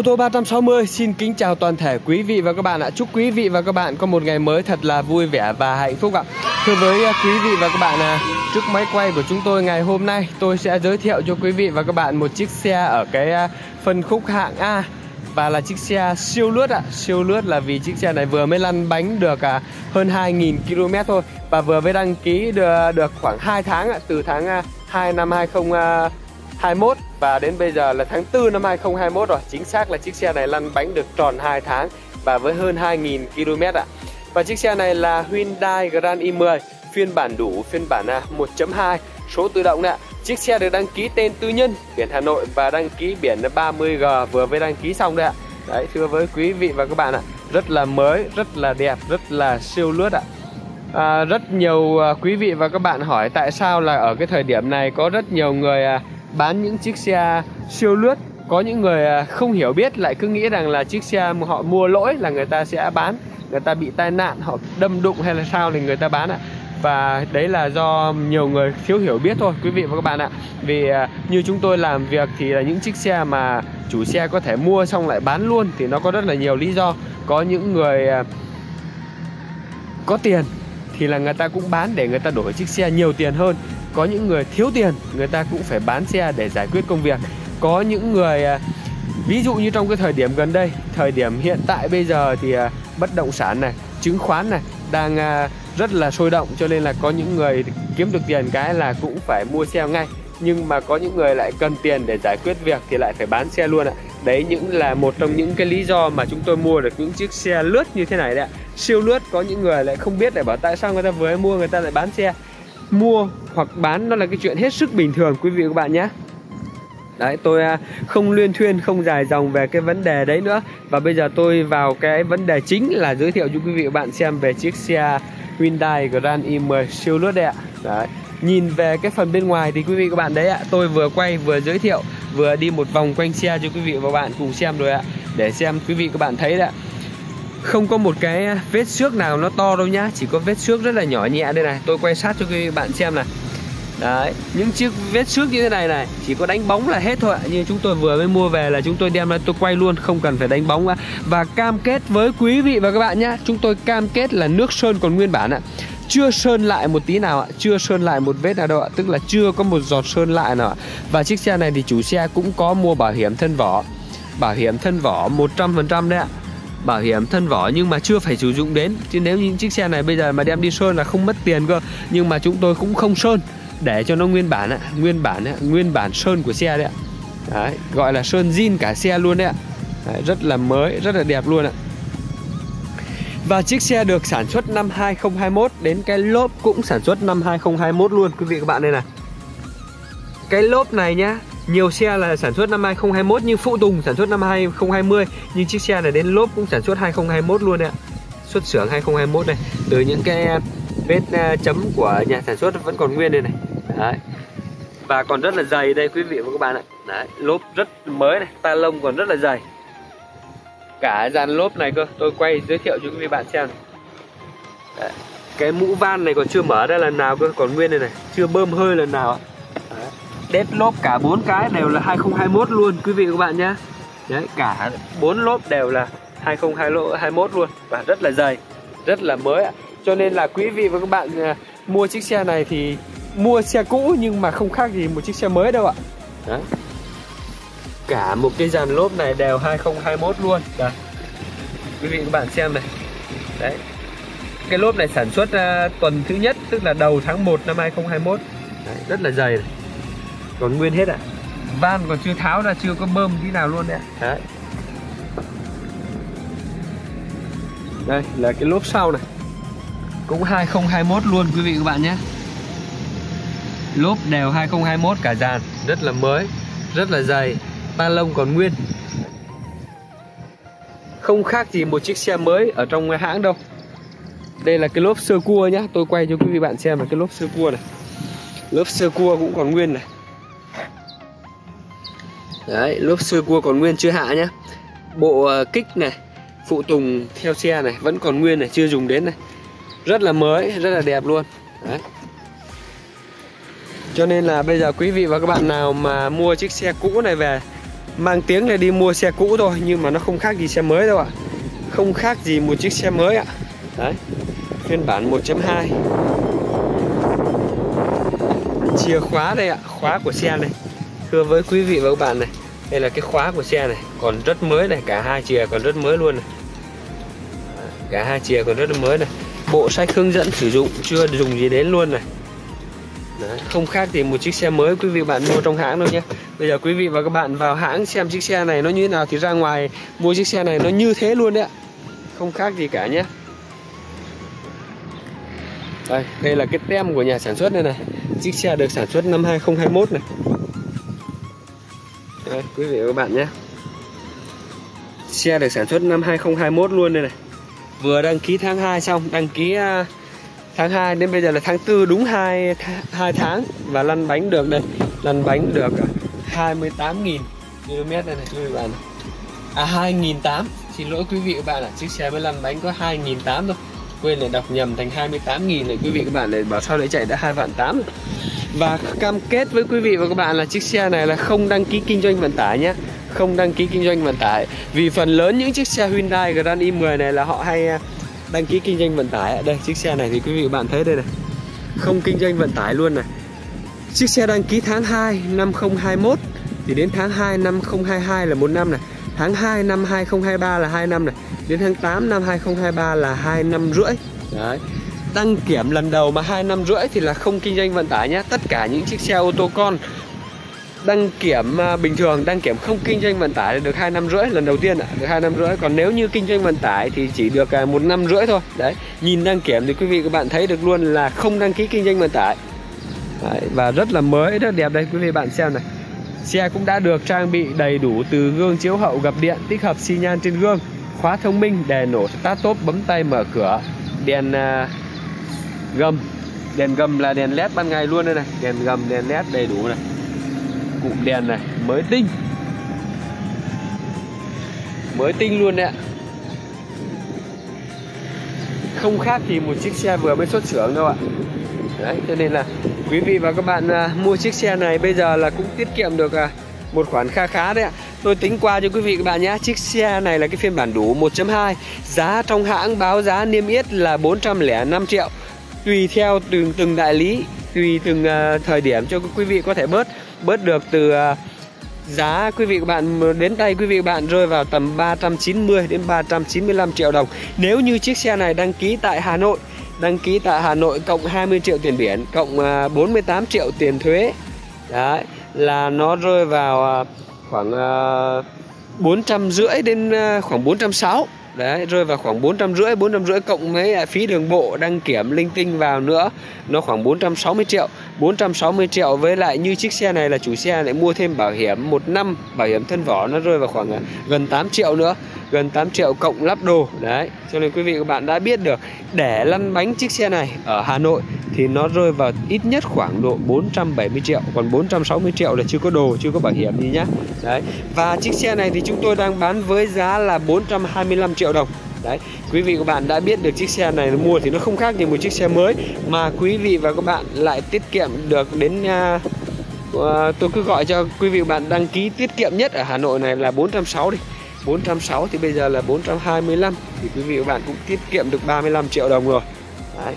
Ô tô 360 xin kính chào toàn thể quý vị và các bạn ạ. Chúc quý vị và các bạn có một ngày mới thật là vui vẻ và hạnh phúc ạ. Thưa với quý vị và các bạn, trước máy quay của chúng tôi ngày hôm nay, tôi sẽ giới thiệu cho quý vị và các bạn một chiếc xe ở cái phân khúc hạng A. Và là chiếc xe siêu lướt ạ. Siêu lướt là vì chiếc xe này vừa mới lăn bánh được hơn 2.000 km thôi. Và vừa mới đăng ký được khoảng 2 tháng ạ. Từ tháng 2 năm 2021 và đến bây giờ là tháng 4 năm 2021 rồi. Chính xác là chiếc xe này lăn bánh được tròn 2 tháng và với hơn 2.000 km ạ. Và chiếc xe này là Hyundai Grand i10 phiên bản đủ, phiên bản 1.2 số tự động đấy ạ. Chiếc xe được đăng ký tên tư nhân, biển Hà Nội và đăng ký biển 30G vừa mới đăng ký xong đấy ạ. Đấy, thưa với quý vị và các bạn ạ, rất là mới, rất là đẹp, rất là siêu lướt ạ. Rất nhiều quý vị và các bạn hỏi tại sao là ở cái thời điểm này có rất nhiều người bán những chiếc xe siêu lướt. Có những người không hiểu biết lại cứ nghĩ rằng là chiếc xe mà họ mua lỗi là người ta sẽ bán, người ta bị tai nạn, họ đâm đụng hay là sao thì người ta bán ạ. Và đấy là do nhiều người thiếu hiểu biết thôi quý vị và các bạn ạ. Vì như chúng tôi làm việc thì là những chiếc xe mà chủ xe có thể mua xong lại bán luôn thì nó có rất là nhiều lý do. Có những người có tiền thì là người ta cũng bán để người ta đổi chiếc xe nhiều tiền hơn. Có những người thiếu tiền, người ta cũng phải bán xe để giải quyết công việc. Có những người ví dụ như trong cái thời điểm gần đây, thời điểm hiện tại bây giờ thì bất động sản này, chứng khoán này đang rất là sôi động, cho nên là có những người kiếm được tiền cái là cũng phải mua xe ngay. Nhưng mà có những người lại cần tiền để giải quyết việc thì lại phải bán xe luôn ạ. Đấy là một trong những cái lý do mà chúng tôi mua được những chiếc xe lướt như thế này đấy ạ. Siêu lướt. Có những người lại không biết để bảo tại sao người ta vừa mua người ta lại bán xe. Mua hoặc bán nó là cái chuyện hết sức bình thường quý vị và các bạn nhé. Đấy, tôi không luyên thuyên, không dài dòng về cái vấn đề đấy nữa. Và bây giờ tôi vào cái vấn đề chính là giới thiệu cho quý vị và các bạn xem về chiếc xe Hyundai Grand i10 siêu lướt đấy ạ. Đấy. Nhìn về cái phần bên ngoài thì quý vị và các bạn đấy ạ, tôi vừa quay vừa giới thiệu, vừa đi một vòng quanh xe cho quý vị và các bạn cùng xem rồi ạ. Để xem quý vị và các bạn thấy đấy ạ. Không có một cái vết xước nào nó to đâu nhá, chỉ có vết xước rất là nhỏ nhẹ đây này. Tôi quay sát cho quý vị và các bạn xem này. Đấy, những chiếc vết xước như thế này này chỉ có đánh bóng là hết thôi ạ. Như chúng tôi vừa mới mua về là chúng tôi đem ra tôi quay luôn, không cần phải đánh bóng ạ. Và cam kết với quý vị và các bạn nhé, chúng tôi cam kết là nước sơn còn nguyên bản ạ. Chưa sơn lại một tí nào ạ, chưa sơn lại một vết nào đâu ạ, tức là chưa có một giọt sơn lại nào ạ. Và chiếc xe này thì chủ xe cũng có mua bảo hiểm thân vỏ. Bảo hiểm thân vỏ 100% đấy ạ. Bảo hiểm thân vỏ nhưng mà chưa phải sử dụng đến. Chứ nếu như chiếc xe này bây giờ mà đem đi sơn là không mất tiền cơ. Nhưng mà chúng tôi cũng không sơn để cho nó nguyên bản ạ, nguyên bản sơn của xe đấy ạ. Đấy, gọi là sơn zin cả xe luôn đấy ạ. Đấy, rất là mới, rất là đẹp luôn ạ. Và chiếc xe được sản xuất năm 2021, đến cái lốp cũng sản xuất năm 2021 luôn quý vị các bạn đây này. Cái lốp này nhá, nhiều xe là sản xuất năm 2021 nhưng phụ tùng sản xuất năm 2020, nhưng chiếc xe này đến lốp cũng sản xuất 2021 luôn đấy ạ. Xuất xưởng 2021 này, từ những cái vết chấm của nhà sản xuất vẫn còn nguyên đây này. Đấy. Và còn rất là dày đây quý vị và các bạn ạ. Đấy, lốp rất mới này, ta lông còn rất là dày. Cả dàn lốp này cơ, tôi quay giới thiệu cho quý vị bạn xem này. Đấy. Cái mũ van này còn chưa mở ra lần nào cơ, còn nguyên đây này, chưa bơm hơi lần nào ạ. Đấy. Đét lốp cả 4 cái đều là 2021 luôn quý vị và các bạn nhé. Đấy, cả 4 lốp đều là 2021 luôn và rất là dày, rất là mới ạ. Cho nên là quý vị và các bạn mua chiếc xe này thì mua xe cũ nhưng mà không khác gì một chiếc xe mới đâu ạ. Đấy. Cả một cái dàn lốp này đều 2021 luôn. Đấy. Quý vị các bạn xem này. Đấy. Cái lốp này sản xuất tuần thứ nhất, tức là đầu tháng 1 năm 2021. Đấy, rất là dày này. Còn nguyên hết ạ. Van còn chưa tháo ra, chưa có bơm tí nào luôn đấy ạ. Đấy. Đây là cái lốp sau này, cũng 2021 luôn quý vị các bạn nhé. Lốp đều 2021 cả dàn, rất là mới, rất là dày, ta lông còn nguyên. Không khác gì một chiếc xe mới ở trong hãng đâu. Đây là cái lốp sơ cua nhá, tôi quay cho quý vị bạn xem là cái lốp sơ cua này. Lốp sơ cua cũng còn nguyên này. Đấy, lốp sơ cua còn nguyên chưa hạ nhá. Bộ kích này, phụ tùng theo xe này vẫn còn nguyên này, chưa dùng đến này. Rất là mới, rất là đẹp luôn. Đấy. Cho nên là bây giờ quý vị và các bạn nào mà mua chiếc xe cũ này về Mang tiếng là đi mua xe cũ thôi, nhưng mà nó không khác gì xe mới đâu ạ. Không khác gì một chiếc xe mới ạ. Đấy, phiên bản 1.2. Chìa khóa đây ạ, khóa của xe này. Thưa với quý vị và các bạn này, đây là cái khóa của xe này, còn rất mới này, cả hai chìa còn rất mới luôn này. Cả hai chìa còn rất là mới này. Bộ sách hướng dẫn sử dụng chưa dùng gì đến luôn này. Đấy, không khác thì một chiếc xe mới quý vị và bạn mua trong hãng đâu nhé. Bây giờ quý vị và các bạn vào hãng xem chiếc xe này nó như thế nào thì ra ngoài mua chiếc xe này nó như thế luôn đấy ạ. Không khác gì cả nhé. Đây là cái tem của nhà sản xuất này này. Chiếc xe được sản xuất năm 2021 này. Đây, quý vị và các bạn nhé. Xe được sản xuất năm 2021 luôn đây này. Vừa đăng ký tháng 2 xong, đăng ký tháng 2 đến bây giờ là tháng 4, đúng 2 tháng. Và lăn bánh được đây, lăn bánh được 28.000 km đây này quý vị và bạn. 2.800, xin lỗi quý vị và các bạn ạ, chiếc xe mới lăn bánh có 2.800 thôi. Quên lại đọc nhầm thành 28.000 này quý vị các bạn, lại bảo sao lại chạy đã 2.800 rồi. Và cam kết với quý vị và các bạn là chiếc xe này là không đăng ký kinh doanh vận tải nhé. Không đăng ký kinh doanh vận tải. Vì phần lớn những chiếc xe Hyundai Grand i10 này là họ hay đăng ký kinh doanh vận tải. Đây, chiếc xe này thì quý vị và bạn thấy đây này, không kinh doanh vận tải luôn này. Chiếc xe đăng ký tháng 2 năm 2021 thì đến tháng 2 năm 2022 là 1 năm này. Tháng 2 năm 2023 là 2 năm này. Đến tháng 8 năm 2023 là 2 năm rưỡi. Đấy. Đăng kiểm lần đầu mà 2 năm rưỡi thì là không kinh doanh vận tải nhé. Tất cả những chiếc xe ô tô con đăng kiểm bình thường, đăng kiểm không kinh doanh vận tải được 2 năm rưỡi lần đầu tiên được 2 năm rưỡi. Còn nếu như kinh doanh vận tải thì chỉ được 1 năm rưỡi thôi. Đấy, nhìn đăng kiểm thì quý vị các bạn thấy được luôn là không đăng ký kinh doanh vận tải. Đấy, và rất là mới, rất đẹp đây quý vị bạn xem này. Xe cũng đã được trang bị đầy đủ từ gương chiếu hậu gập điện, tích hợp xi nhan trên gương, khóa thông minh, đèn nổ start top, bấm tay mở cửa, đèn gầm. Đèn gầm là đèn led ban ngày luôn đây này, đèn gầm, đèn led đầy đủ này. Cụm đèn này mới tinh. Mới tinh luôn đấy ạ. Không khác thì một chiếc xe vừa mới xuất xưởng đâu ạ. Đấy, cho nên là quý vị và các bạn mua chiếc xe này bây giờ là cũng tiết kiệm được một khoản kha khá đấy ạ. Tôi tính qua cho quý vị các bạn nhé. Chiếc xe này là cái phiên bản đủ 1.2. Giá trong hãng báo giá niêm yết là 405 triệu. Tùy theo từng đại lý, tùy từng thời điểm cho quý vị có thể bớt được từ giá quý vị các bạn đến tay quý vị các bạn rơi vào tầm 390 đến 395 triệu đồng. Nếu như chiếc xe này đăng ký tại Hà Nội cộng 20 triệu tiền biển, cộng 48 triệu tiền thuế. Đấy, là nó rơi vào khoảng 450 đến khoảng 460. Đấy, rơi vào khoảng 450 cộng mấy phí đường bộ, đăng kiểm linh tinh vào nữa, nó khoảng 460 triệu. 460 triệu với lại như chiếc xe này là chủ xe lại mua thêm bảo hiểm 1 năm, bảo hiểm thân vỏ, nó rơi vào khoảng gần 8 triệu nữa. Gần 8 triệu cộng lắp đồ. Đấy, cho nên quý vị các bạn đã biết được để lăn bánh chiếc xe này ở Hà Nội thì nó rơi vào ít nhất khoảng độ 470 triệu. Còn 460 triệu là chưa có đồ, chưa có bảo hiểm gì nhá. Đấy, và chiếc xe này thì chúng tôi đang bán với giá là 425 triệu đồng. Đấy, quý vị các bạn đã biết được chiếc xe này mua thì nó không khác gì một chiếc xe mới, mà quý vị và các bạn lại tiết kiệm được đến tôi cứ gọi cho quý vị và bạn đăng ký tiết kiệm nhất ở Hà Nội này là 460 đi. 460 thì bây giờ là 425 thì quý vị và bạn cũng tiết kiệm được 35 triệu đồng rồi. Đấy.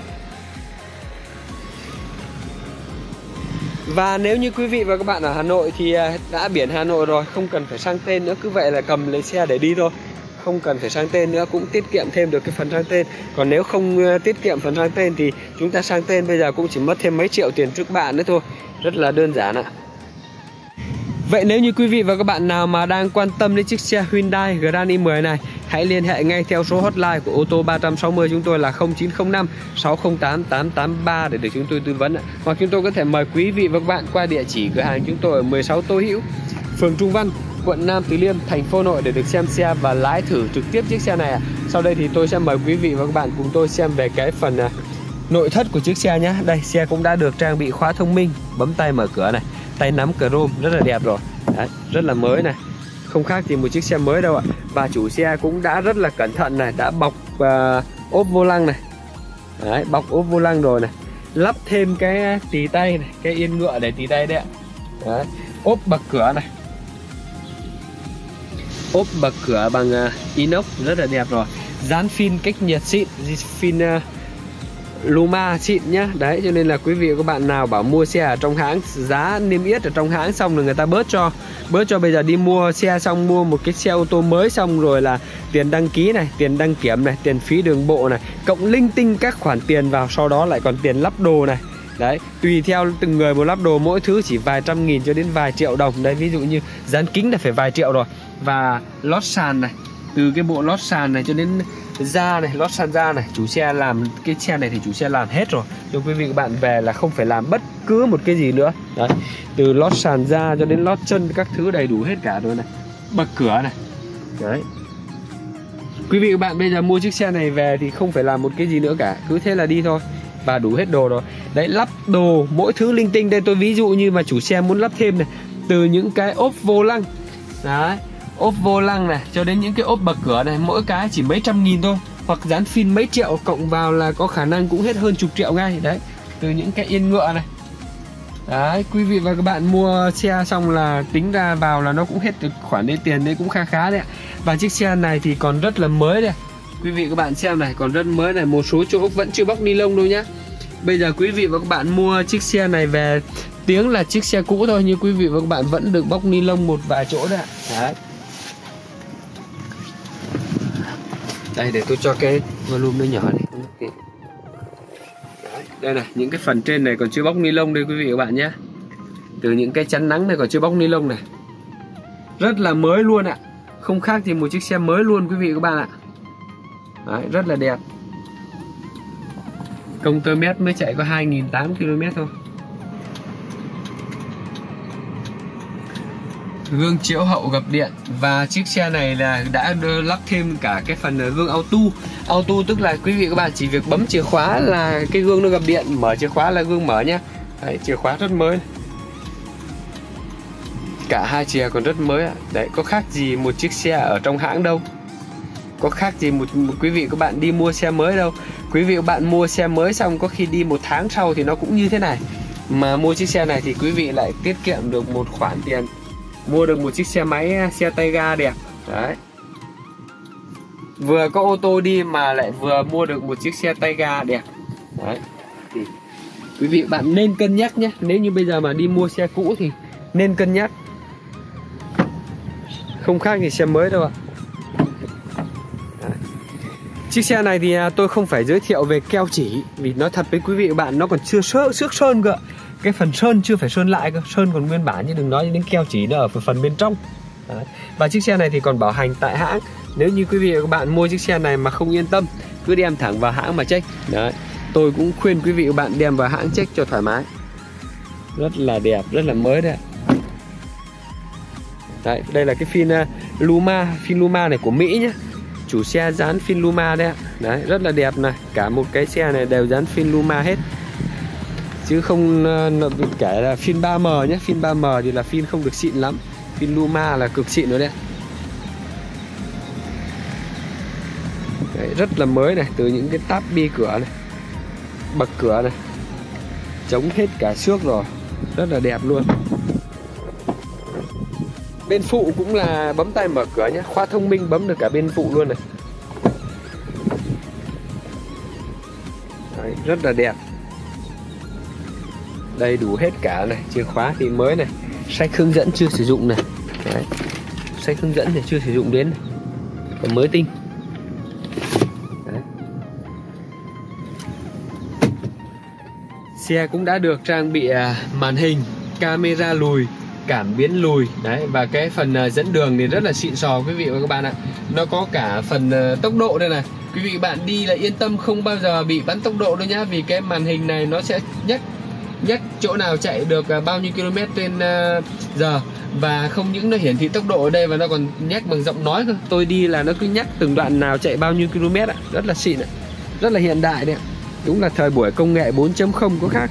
Và nếu như quý vị và các bạn ở Hà Nội thì đã biển Hà Nội rồi, không cần phải sang tên nữa, cứ vậy là cầm lấy xe để đi thôi. Không cần phải sang tên nữa, cũng tiết kiệm thêm được cái phần sang tên. Còn nếu không tiết kiệm phần sang tên thì chúng ta sang tên bây giờ cũng chỉ mất thêm mấy triệu tiền trước bạn nữa thôi. Rất là đơn giản ạ. Vậy nếu như quý vị và các bạn nào mà đang quan tâm đến chiếc xe Hyundai Grand i10 này, hãy liên hệ ngay theo số hotline của ô tô 360 chúng tôi là 0905 608 883 để được chúng tôi tư vấn. Hoặc chúng tôi có thể mời quý vị và các bạn qua địa chỉ cửa hàng chúng tôi ở 16 Tô Hữu, phường Trung Văn, quận Nam Từ Liêm, thành phố Hà Nội để được xem xe và lái thử trực tiếp chiếc xe này. Sau đây thì tôi sẽ mời quý vị và các bạn cùng tôi xem về cái phần nội thất của chiếc xe nhé. Đây, xe cũng đã được trang bị khóa thông minh, bấm tay mở cửa này, tay nắm chrome rất là đẹp rồi. Đấy, rất là mới này, không khác gì một chiếc xe mới đâu ạ. Và chủ xe cũng đã rất là cẩn thận này, đã bọc ốp vô lăng này. Đấy, bọc ốp vô lăng rồi này, lắp thêm cái tì tay này, cái yên ngựa để tì tay đấy ạ. Đấy, ốp bậc cửa này. ốp bậc cửa bằng inox rất là đẹp rồi. Dán phim cách nhiệt xịn, phim Luma xịn nhá. Đấy, cho nên là quý vị và các bạn nào bảo mua xe ở trong hãng, giá niêm yết ở trong hãng xong rồi người ta bớt cho bây giờ đi mua xe xong, mua một cái xe ô tô mới xong rồi là tiền đăng ký này, tiền đăng kiểm này, tiền phí đường bộ này, cộng linh tinh các khoản tiền vào, sau đó lại còn tiền lắp đồ này. Đấy, tùy theo từng người một lắp đồ, mỗi thứ chỉ vài trăm nghìn cho đến vài triệu đồng. Đấy, ví dụ như dán kính là phải vài triệu rồi. Và lót sàn này, từ cái bộ lót sàn này cho đến da này, lót sàn da này, chủ xe làm cái xe này thì chủ xe làm hết rồi. Cho quý vị các bạn về là không phải làm bất cứ một cái gì nữa. Đấy, từ lót sàn da cho đến lót chân các thứ đầy đủ hết cả rồi này. Bậc cửa này. Đấy. Quý vị các bạn bây giờ mua chiếc xe này về thì không phải làm một cái gì nữa cả, cứ thế là đi thôi. Và đủ hết đồ rồi. Đấy, lắp đồ mỗi thứ linh tinh. Đây tôi ví dụ như mà chủ xe muốn lắp thêm này, từ những cái ốp vô lăng. Đấy, ốp vô lăng này cho đến những cái ốp bậc cửa này, mỗi cái chỉ mấy trăm nghìn thôi, hoặc dán phim mấy triệu, cộng vào là có khả năng cũng hết hơn chục triệu ngay. Đấy, từ những cái yên ngựa này. Đấy, quý vị và các bạn mua xe xong là tính ra vào là nó cũng hết được khoản đấy, tiền đấy cũng khá khá đấy ạ. Và chiếc xe này thì còn rất là mới đây. Quý vị các bạn xem này, còn rất mới này, một số chỗ vẫn chưa bóc ni lông đâu nhá. Bây giờ quý vị và các bạn mua chiếc xe này về, tiếng là chiếc xe cũ thôi, nhưng quý vị và các bạn vẫn được bóc ni lông một vài chỗ đấy ạ. Đấy. Đây, để tôi cho cái volume nó nhỏ này. Đấy, đây này, những cái phần trên này còn chưa bóc ni lông đây quý vị và các bạn nhé. Từ những cái chắn nắng này còn chưa bóc ni lông này. Rất là mới luôn ạ. Không khác gì một chiếc xe mới luôn quý vị và các bạn ạ. Đấy, rất là đẹp. Công tơ mét mới chạy có 2.800 km thôi. Gương chiếu hậu gập điện. Và chiếc xe này là đã lắp thêm cả cái phần gương auto. Auto tức là quý vị các bạn chỉ việc bấm chìa khóa là cái gương nó gập điện, mở chìa khóa là gương mở nhá. Đấy, chìa khóa rất mới. Cả hai chìa còn rất mới ạ. Đấy, có khác gì một chiếc xe ở trong hãng đâu. Có khác gì một quý vị các bạn đi mua xe mới đâu. Quý vị các bạn mua xe mới xong có khi đi một tháng sau thì nó cũng như thế này. Mà mua chiếc xe này thì quý vị lại tiết kiệm được một khoản tiền, mua được một chiếc xe máy, xe tay ga đẹp. Đấy, vừa có ô tô đi mà lại vừa mua được một chiếc xe tay ga đẹp. Đấy, thì quý vị bạn nên cân nhắc nhé. Nếu như bây giờ mà đi mua xe cũ thì nên cân nhắc. Không khác gì xe mới đâu ạ. Chiếc xe này thì tôi không phải giới thiệu về keo chỉ, vì nói thật với quý vị và bạn, nó còn chưa xước sơn cơ. Cái phần sơn chưa phải sơn lại cơ, sơn còn nguyên bản, chứ đừng nói đến keo chỉ nó ở phần bên trong. Đấy. Và chiếc xe này thì còn bảo hành tại hãng. Nếu như quý vị và các bạn mua chiếc xe này mà không yên tâm, cứ đem thẳng vào hãng mà check. Đấy, tôi cũng khuyên quý vị và bạn đem vào hãng check cho thoải mái. Rất là đẹp, rất là mới đấy. Đấy, đây là cái phim Luma này của Mỹ nhé. Chủ xe dán phim Luma đấy ạ. Đấy, rất là đẹp này. Cả một cái xe này đều dán phim Luma hết, chứ không kể là phim 3M nhé. Phim 3M thì là phim không được xịn lắm. Phim Luma là cực xịn rồi đấy. Đấy, rất là mới này. Từ những cái táp bi cửa này, bậc cửa này, chống hết cả xước rồi. Rất là đẹp luôn. Bên phụ cũng là bấm tay mở cửa nhé. Khóa thông minh bấm được cả bên phụ luôn này. Đấy, rất là đẹp. Đầy đủ hết cả này. Chìa khóa thì mới này. Sách hướng dẫn chưa sử dụng này. Đấy, sách hướng dẫn thì chưa sử dụng đến này. Còn mới tinh. Đấy. Xe cũng đã được trang bị màn hình, camera lùi, cảm biến lùi. Đấy, và cái phần dẫn đường thì rất là xịn sò quý vị và các bạn ạ. Nó có cả phần tốc độ đây này. Quý vị bạn đi là yên tâm, không bao giờ bị bắn tốc độ đâu nhá. Vì cái màn hình này nó sẽ nhắc chỗ nào chạy được bao nhiêu km trên giờ. Và không những nó hiển thị tốc độ ở đây mà nó còn nhắc bằng giọng nói cơ. Tôi đi là nó cứ nhắc từng đoạn nào chạy bao nhiêu km ạ. Rất là xịn ạ. Rất là hiện đại đấy ạ. Đúng là thời buổi công nghệ 4.0 có khác.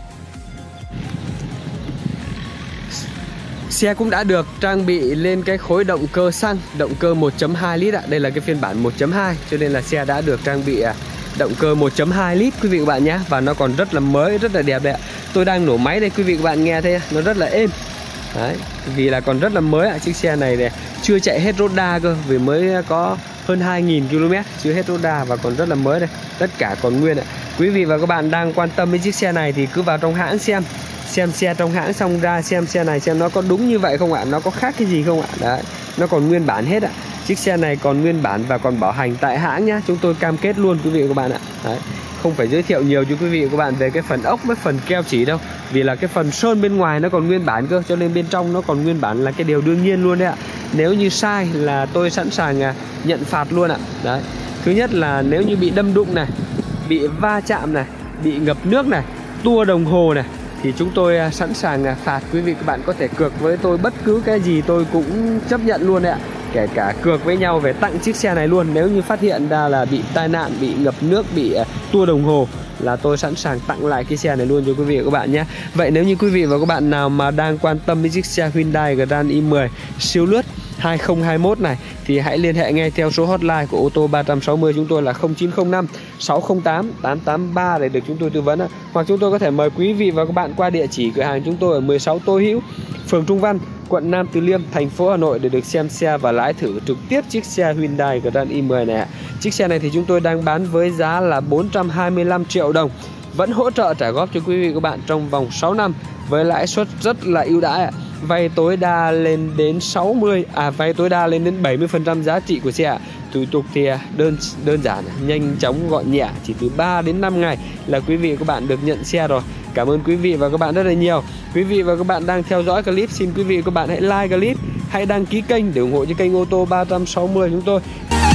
Xe cũng đã được trang bị lên cái khối động cơ xăng, động cơ 1.2 lít ạ. Đây là cái phiên bản 1.2, cho nên là xe đã được trang bị động cơ 1.2 lít quý vị các bạn nhé. Và nó còn rất là mới, rất là đẹp đấy ạ. Tôi đang nổ máy đây quý vị các bạn nghe thấy nó rất là êm. Đấy, vì là còn rất là mới ạ. Chiếc xe này chưa chạy hết Roda cơ, vì mới có hơn 2.000 km, chưa hết Roda và còn rất là mới đây. Tất cả còn nguyên ạ. Quý vị và các bạn đang quan tâm đến chiếc xe này thì cứ vào trong hãng xem xe trong hãng xong ra xem xe này xem nó có đúng như vậy không ạ, nó có khác cái gì không ạ. Đấy, nó còn nguyên bản hết ạ. Chiếc xe này còn nguyên bản và còn bảo hành tại hãng nhá, chúng tôi cam kết luôn quý vị và các bạn ạ. Đấy, không phải giới thiệu nhiều cho quý vị và các bạn về cái phần ốc với phần keo chỉ đâu, vì là cái phần sơn bên ngoài nó còn nguyên bản cơ, cho nên bên trong nó còn nguyên bản là cái điều đương nhiên luôn đấy ạ. Nếu như sai là tôi sẵn sàng nhận phạt luôn ạ. Đấy, thứ nhất là nếu như bị đâm đụng này, bị va chạm này, bị ngập nước này, tua đồng hồ này, thì chúng tôi sẵn sàng phạt quý vị các bạn. Có thể cược với tôi bất cứ cái gì tôi cũng chấp nhận luôn đấy ạ. Kể cả cược với nhau về tặng chiếc xe này luôn. Nếu như phát hiện ra là bị tai nạn, bị ngập nước, bị tua đồng hồ là tôi sẵn sàng tặng lại cái xe này luôn cho quý vị và các bạn nhé. Vậy nếu như quý vị và các bạn nào mà đang quan tâm đến chiếc xe Hyundai Grand i10 siêu lướt 2021 này thì hãy liên hệ ngay theo số hotline của ô tô 360 chúng tôi là 0905 608 883 để được chúng tôi tư vấn. Hoặc chúng tôi có thể mời quý vị và các bạn qua địa chỉ cửa hàng chúng tôi ở 16 Tô Hữu, phường Trung Văn, quận Nam Từ Liêm, thành phố Hà Nội để được xem xe và lái thử trực tiếp chiếc xe Hyundai Grand i10 này. Chiếc xe này thì chúng tôi đang bán với giá là 425 triệu đồng. Vẫn hỗ trợ trả góp cho quý vị và các bạn trong vòng 6 năm với lãi suất rất là ưu đãi. Vay tối đa lên đến 70% giá trị của xe. Thủ tục thì đơn giản, nhanh chóng, gọn nhẹ, chỉ từ 3 đến 5 ngày là quý vị và các bạn được nhận xe rồi. Cảm ơn quý vị và các bạn rất là nhiều. Quý vị và các bạn đang theo dõi clip, xin quý vị và các bạn hãy like clip, hãy đăng ký kênh để ủng hộ cho kênh ô tô 360 chúng tôi.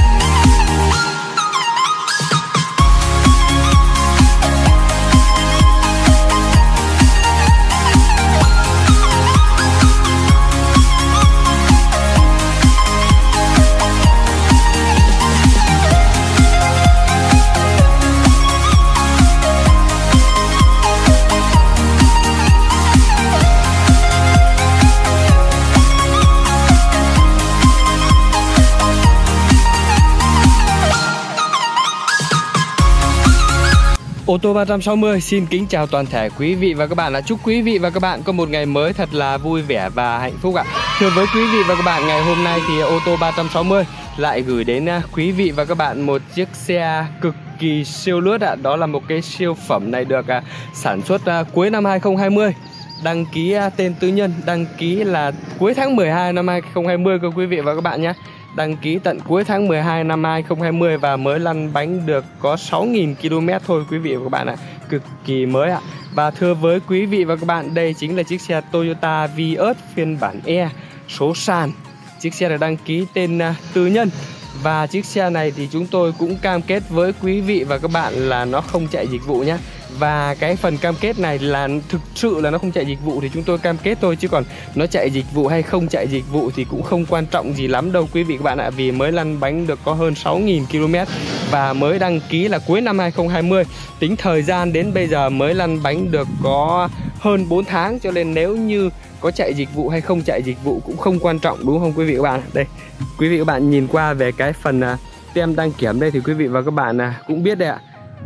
Ô tô 360 xin kính chào toàn thể quý vị và các bạn. Chúc quý vị và các bạn có một ngày mới thật là vui vẻ và hạnh phúc ạ. Thưa với quý vị và các bạn, ngày hôm nay thì ô tô 360 lại gửi đến quý vị và các bạn một chiếc xe cực kỳ siêu lướt ạ. Đó là một cái siêu phẩm này được sản xuất cuối năm 2020. Đăng ký tên tư nhân, đăng ký là cuối tháng 12 năm 2020 cơ quý vị và các bạn nhé. Đăng ký tận cuối tháng 12 năm 2020 và mới lăn bánh được có 6.000 km thôi quý vị và các bạn ạ. Cực kỳ mới ạ. Và thưa với quý vị và các bạn, đây chính là chiếc xe Toyota Vios phiên bản E số sàn. Chiếc xe được đăng ký tên tư nhân. Và chiếc xe này thì chúng tôi cũng cam kết với quý vị và các bạn là nó không chạy dịch vụ nhé. Và cái phần cam kết này là thực sự là nó không chạy dịch vụ thì chúng tôi cam kết thôi, chứ còn nó chạy dịch vụ hay không chạy dịch vụ thì cũng không quan trọng gì lắm đâu quý vị các bạn ạ. Vì mới lăn bánh được có hơn 6.000 km và mới đăng ký là cuối năm 2020. Tính thời gian đến bây giờ mới lăn bánh được có hơn 4 tháng, cho nên nếu như có chạy dịch vụ hay không chạy dịch vụ cũng không quan trọng, đúng không quý vị các bạn? Đây, quý vị các bạn nhìn qua về cái phần tem đăng kiểm đây thì quý vị và các bạn cũng biết đây ạ.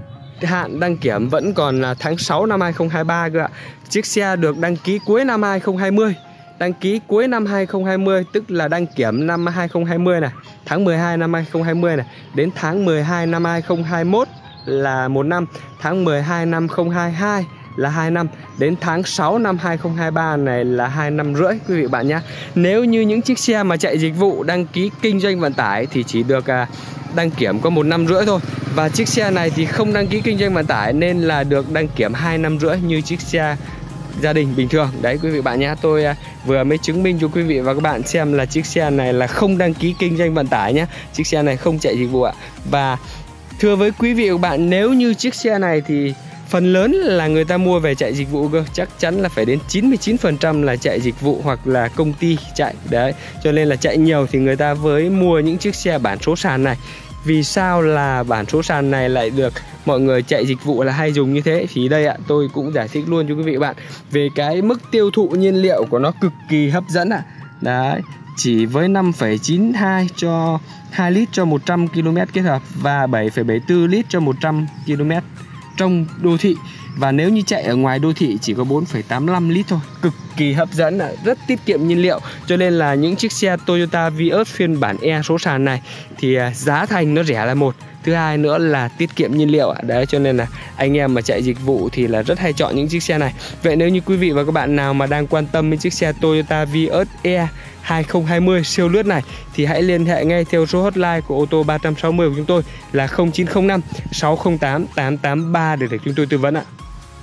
Hạn đăng kiểm vẫn còn là tháng 6 năm 2023 cơ ạ. Chiếc xe được đăng ký cuối năm 2020. Đăng ký cuối năm 2020 tức là đăng kiểm năm 2020 này, tháng 12 năm 2020 này, đến tháng 12 năm 2021 là 1 năm, tháng 12 năm 2022 là 2 năm, đến tháng 6 năm 2023 này là 2 năm rưỡi quý vị bạn nhé. Nếu như những chiếc xe mà chạy dịch vụ đăng ký kinh doanh vận tải thì chỉ được đăng kiểm có 1 năm rưỡi thôi. Và chiếc xe này thì không đăng ký kinh doanh vận tải nên là được đăng kiểm 2 năm rưỡi như chiếc xe gia đình bình thường. Đấy quý vị bạn nhé, tôi vừa mới chứng minh cho quý vị và các bạn xem là chiếc xe này là không đăng ký kinh doanh vận tải nhé. Chiếc xe này không chạy dịch vụ ạ. Và thưa với quý vị và các bạn, nếu như chiếc xe này thì phần lớn là người ta mua về chạy dịch vụ cơ. Chắc chắn là phải đến 99% là chạy dịch vụ hoặc là công ty chạy. Đấy, cho nên là chạy nhiều thì người ta mới mua những chiếc xe bản số sàn này. Vì sao là bản số sàn này lại được mọi người chạy dịch vụ là hay dùng như thế? Thì đây ạ, tôi cũng giải thích luôn cho quý vị và bạn. Về cái mức tiêu thụ nhiên liệu của nó cực kỳ hấp dẫn ạ. Đấy, chỉ với 5,92 cho 2 lít cho 100 km kết hợp và 7,74 lít cho 100 km trong đô thị. Và nếu như chạy ở ngoài đô thị chỉ có 4,85 lít thôi, cực kỳ hấp dẫn, rất tiết kiệm nhiên liệu. Cho nên là những chiếc xe Toyota Vios phiên bản E số sàn này thì giá thành nó rẻ là một, thứ hai nữa là tiết kiệm nhiên liệu. Đấy, cho nên là anh em mà chạy dịch vụ thì là rất hay chọn những chiếc xe này. Vậy nếu như quý vị và các bạn nào mà đang quan tâm đến chiếc xe Toyota Vios E 2020 siêu lướt này thì hãy liên hệ ngay theo số hotline của ô tô 360 của chúng tôi là 0905 608 883 để được chúng tôi tư vấn ạ.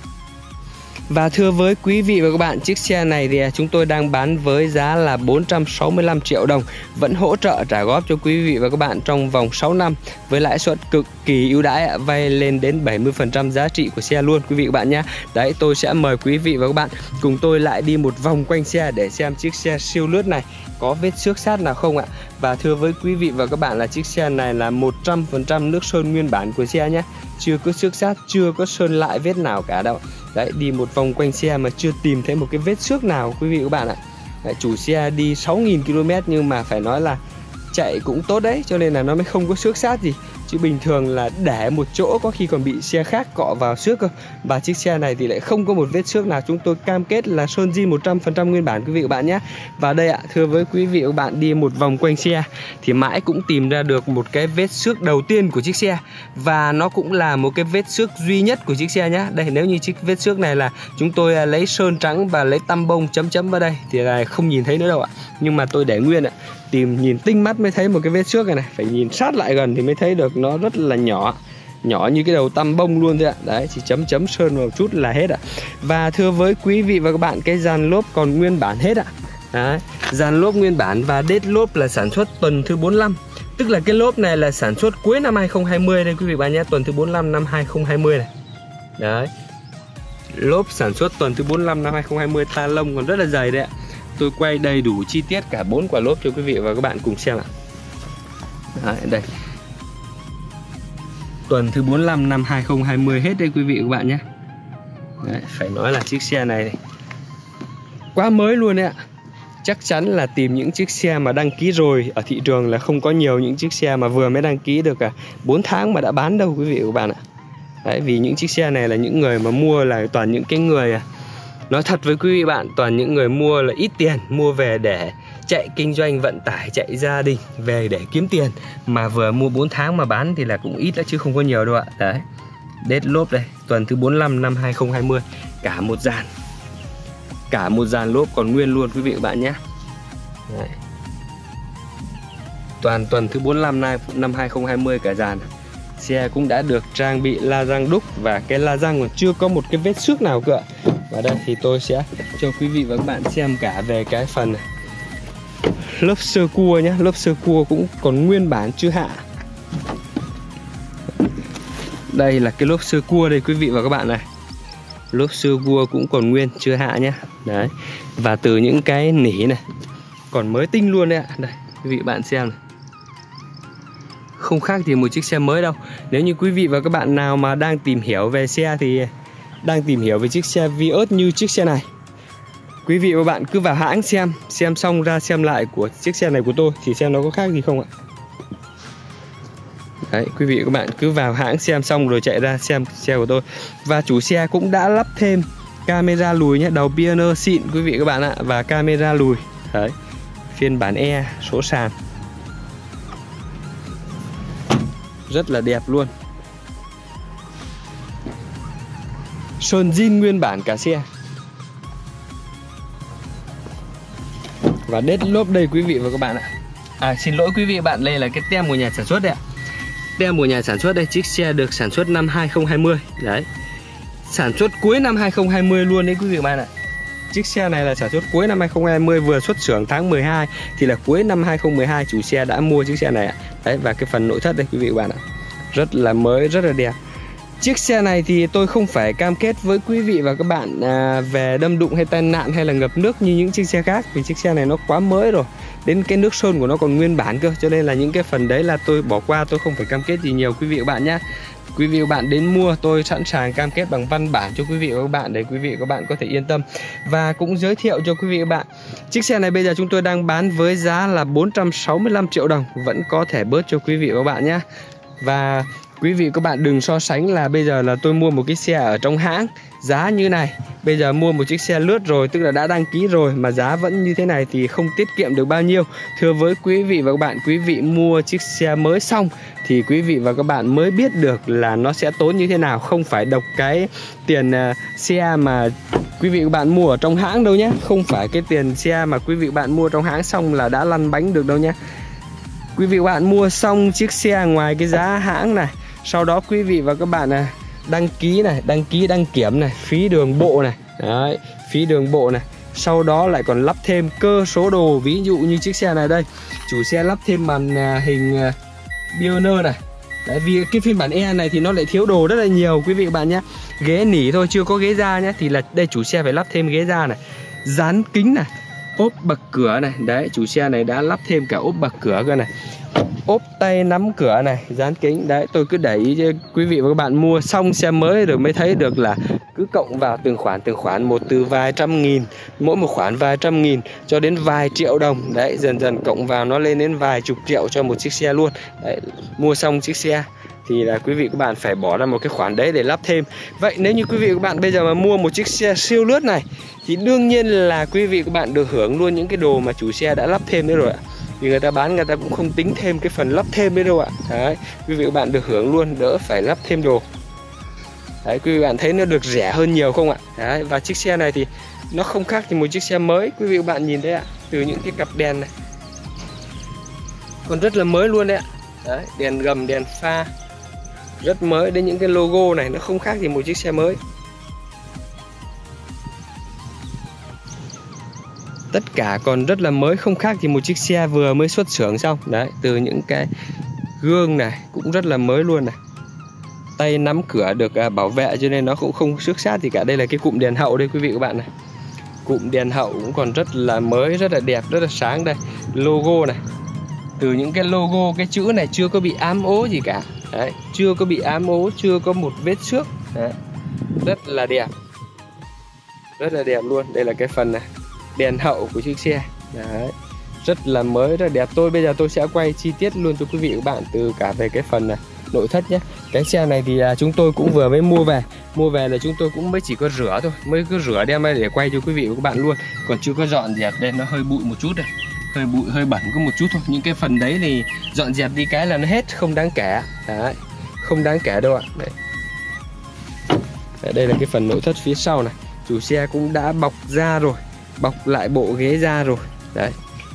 Và thưa với quý vị và các bạn, chiếc xe này thì chúng tôi đang bán với giá là 465 triệu đồng, vẫn hỗ trợ trả góp cho quý vị và các bạn trong vòng 6 năm với lãi suất cực kỳ ưu đãi, vay lên đến 70% giá trị của xe luôn quý vị và các bạn nhé. Đấy, tôi sẽ mời quý vị và các bạn cùng tôi lại đi một vòng quanh xe để xem chiếc xe siêu lướt này có vết xước sát nào không ạ. Và thưa với quý vị và các bạn là chiếc xe này là 100% nước sơn nguyên bản của xe nhé, chưa có xước sát, chưa có sơn lại vết nào cả đâu. Đấy, đi một vòng quanh xe mà chưa tìm thấy một cái vết xước nào quý vị và các bạn ạ. Đấy, chủ xe đi 6.000 km nhưng mà phải nói là chạy cũng tốt đấy, cho nên là nó mới không có xước sát gì. Chứ bình thường là để một chỗ có khi còn bị xe khác cọ vào xước cơ. Và chiếc xe này thì lại không có một vết xước nào, chúng tôi cam kết là sơn zin 100% nguyên bản quý vị và các bạn nhé. Và đây ạ, thưa với quý vị và các bạn, đi một vòng quanh xe thì mãi cũng tìm ra được một cái vết xước đầu tiên của chiếc xe. Và nó cũng là một cái vết xước duy nhất của chiếc xe nhé. Đây, nếu như chiếc vết xước này là chúng tôi lấy sơn trắng và lấy tăm bông chấm vào đây thì là không nhìn thấy nữa đâu ạ. Nhưng mà tôi để nguyên ạ, tìm nhìn tinh mắt mới thấy một cái vết xước này, phải nhìn sát lại gần thì mới thấy được, nó rất là nhỏ như cái đầu tăm bông luôn thôi ạ. Đấy, chỉ chấm sơn vào một chút là hết ạ. Và thưa với quý vị và các bạn, cái dàn lốp còn nguyên bản hết ạ. Đấy, dàn lốp nguyên bản và đết lốp là sản xuất tuần thứ 45. Tức là cái lốp này là sản xuất cuối năm 2020 đây quý vị và bạn nhé, tuần thứ 45 năm 2020 này. Đấy, lốp sản xuất tuần thứ 45 năm 2020, ta lông còn rất là dày đấy ạ. Tôi quay đầy đủ chi tiết cả 4 quả lốp cho quý vị và các bạn cùng xem ạ. Đấy, đây, tuần thứ 45 năm 2020 hết đây quý vị và các bạn nhé. Đấy, phải nói là chiếc xe này quá mới luôn đấy ạ. Chắc chắn là tìm những chiếc xe mà đăng ký rồi ở thị trường là không có nhiều những chiếc xe mà vừa mới đăng ký được 4 tháng mà đã bán đâu quý vị và các bạn ạ. Đấy, vì những chiếc xe này là những người mà mua là toàn những cái người, nói thật với quý vị bạn, toàn những người mua là ít tiền, mua về để chạy kinh doanh vận tải, chạy gia đình về để kiếm tiền. Mà vừa mua 4 tháng mà bán thì là cũng ít đó chứ không có nhiều đâu ạ. Đấy, đết lốp đây, tuần thứ 45 năm 2020, cả một dàn lốp còn nguyên luôn quý vị và bạn nhé. Đấy, toàn tuần thứ 45 năm 2020 cả dàn. Xe cũng đã được trang bị la răng đúc và cái la răng còn chưa có một cái vết xước nào cơ. Và đây thì tôi sẽ cho quý vị và các bạn xem cả về cái phần lớp sơ cua nhé. Lớp sơ cua cũng còn nguyên bản chưa hạ. Đây là cái lốp sơ cua đây quý vị và các bạn này. Lốp sơ cua cũng còn nguyên chưa hạ nhé. Đấy, và từ những cái nỉ này còn mới tinh luôn đấy ạ. Đây quý vị và bạn xem này, không khác thì một chiếc xe mới đâu. Nếu như quý vị và các bạn nào mà đang tìm hiểu về xe thì đang tìm hiểu về chiếc xe Vios như chiếc xe này, quý vị và các bạn cứ vào hãng xem xong ra xem lại của chiếc xe này của tôi thì xem nó có khác gì không ạ. Đấy, quý vị và các bạn cứ vào hãng xem xong rồi chạy ra xem xe của tôi. Và chủ xe cũng đã lắp thêm camera lùi nhé, đầu Pioneer xịn quý vị và các bạn ạ, và camera lùi. Đấy, phiên bản E số sàn rất là đẹp luôn. Sơn zin nguyên bản cả xe. Và đết lốp đây quý vị và các bạn ạ. Xin lỗi quý vị và bạn, đây là cái tem của nhà sản xuất đấy ạ. Tem của nhà sản xuất đây, chiếc xe được sản xuất năm 2020. Đấy, sản xuất cuối năm 2020 luôn đấy quý vị và bạn ạ. Chiếc xe này là sản xuất cuối năm 2020, vừa xuất xưởng tháng 12 thì là cuối năm 2012 chủ xe đã mua chiếc xe này ạ. Đấy, và cái phần nội thất đây quý vị và bạn ạ, rất là mới, rất là đẹp. Chiếc xe này thì tôi không phải cam kết với quý vị và các bạn về đâm đụng hay tai nạn hay là ngập nước như những chiếc xe khác, vì chiếc xe này nó quá mới rồi. Đến cái nước sơn của nó còn nguyên bản cơ, cho nên là những cái phần đấy là tôi bỏ qua, tôi không phải cam kết gì nhiều quý vị và các bạn nhé. Quý vị và các bạn đến mua tôi sẵn sàng cam kết bằng văn bản cho quý vị và các bạn để quý vị và các bạn có thể yên tâm. Và cũng giới thiệu cho quý vị và các bạn, chiếc xe này bây giờ chúng tôi đang bán với giá là 465 triệu đồng, vẫn có thể bớt cho quý vị và các bạn nhé. Và Quý vị các bạn đừng so sánh là bây giờ là tôi mua một cái xe ở trong hãng giá như này, bây giờ mua một chiếc xe lướt rồi, tức là đã đăng ký rồi mà giá vẫn như thế này thì không tiết kiệm được bao nhiêu. Thưa với quý vị và các bạn, quý vị mua chiếc xe mới xong thì quý vị và các bạn mới biết được là nó sẽ tốn như thế nào, không phải độc cái tiền xe mà quý vị các bạn mua ở trong hãng đâu nhé. Không phải cái tiền xe mà quý vị các bạn mua trong hãng xong là đã lăn bánh được đâu nhé. Quý vị và các bạn mua xong chiếc xe ngoài cái giá hãng này, sau đó quý vị và các bạn đăng ký này, đăng kiểm này, phí đường bộ này, đấy, phí đường bộ này, sau đó lại còn lắp thêm cơ số đồ. Ví dụ như chiếc xe này đây, chủ xe lắp thêm màn hình Pioneer này. Đấy, vì cái phiên bản E này thì nó lại thiếu đồ rất là nhiều quý vị các bạn nhé. Ghế nỉ thôi, chưa có ghế da nhé, thì là đây chủ xe phải lắp thêm ghế da này, dán kính này, ốp bậc cửa này. Đấy, chủ xe này đã lắp thêm cả ốp bậc cửa cơ này, ốp tay nắm cửa này, dán kính. Đấy, tôi cứ để ý cho quý vị và các bạn mua xong xe mới rồi mới thấy được là cứ cộng vào từng khoản một, từ vài trăm nghìn, mỗi một khoản vài trăm nghìn cho đến vài triệu đồng. Đấy, dần dần cộng vào nó lên đến vài chục triệu cho một chiếc xe luôn. Đấy, mua xong chiếc xe thì là quý vị các bạn phải bỏ ra một cái khoản đấy để lắp thêm. Vậy nếu như quý vị các bạn bây giờ mà mua một chiếc xe siêu lướt này thì đương nhiên là quý vị các bạn được hưởng luôn những cái đồ mà chủ xe đã lắp thêm đấy rồi ạ. Vì người ta bán người ta cũng không tính thêm cái phần lắp thêm đấy đâu ạ. Đấy, quý vị các bạn được hưởng luôn, đỡ phải lắp thêm đồ. Đấy, quý vị các bạn thấy nó được rẻ hơn nhiều không ạ? Đấy, và chiếc xe này thì nó không khác thì một chiếc xe mới. Quý vị các bạn nhìn đấy ạ, từ những cái cặp đèn này còn rất là mới luôn đấy ạ. Đấy, đèn gầm, đèn pha rất mới, đến những cái logo này nó không khác gì một chiếc xe mới. Tất cả còn rất là mới, không khác gì một chiếc xe vừa mới xuất xưởng xong. Đấy, từ những cái gương này cũng rất là mới luôn này, tay nắm cửa được bảo vệ cho nên nó cũng không xước sát gì cả. Đây là cái cụm đèn hậu đây quý vị các bạn này, cụm đèn hậu cũng còn rất là mới, rất là đẹp, rất là sáng. Đây, logo này, từ những cái logo, cái chữ này chưa có bị ám ố gì cả. Đấy, chưa có bị ám ố, chưa có một vết xước. Đấy, rất là đẹp, rất là đẹp luôn. Đây là cái phần này, đèn hậu của chiếc xe. Đấy, rất là mới, rất là đẹp. Bây giờ tôi sẽ quay chi tiết luôn cho quý vị các bạn từ cả về cái phần này, nội thất nhé. Cái xe này thì chúng tôi cũng vừa mới mua về là chúng tôi cũng mới chỉ có rửa thôi, mới cứ rửa đem ra để quay cho quý vị và các bạn luôn, còn chưa có dọn dẹp. Đây nó hơi bụi một chút đây, hơi bụi hơi bẩn có một chút thôi. Những cái phần đấy thì dọn dẹp đi cái là nó hết, không đáng kể. Đấy, không đáng kể đâu ạ. Đấy. Đây là cái phần nội thất phía sau này, chủ xe cũng đã bọc da rồi, bọc lại bộ ghế da rồi. Đấy,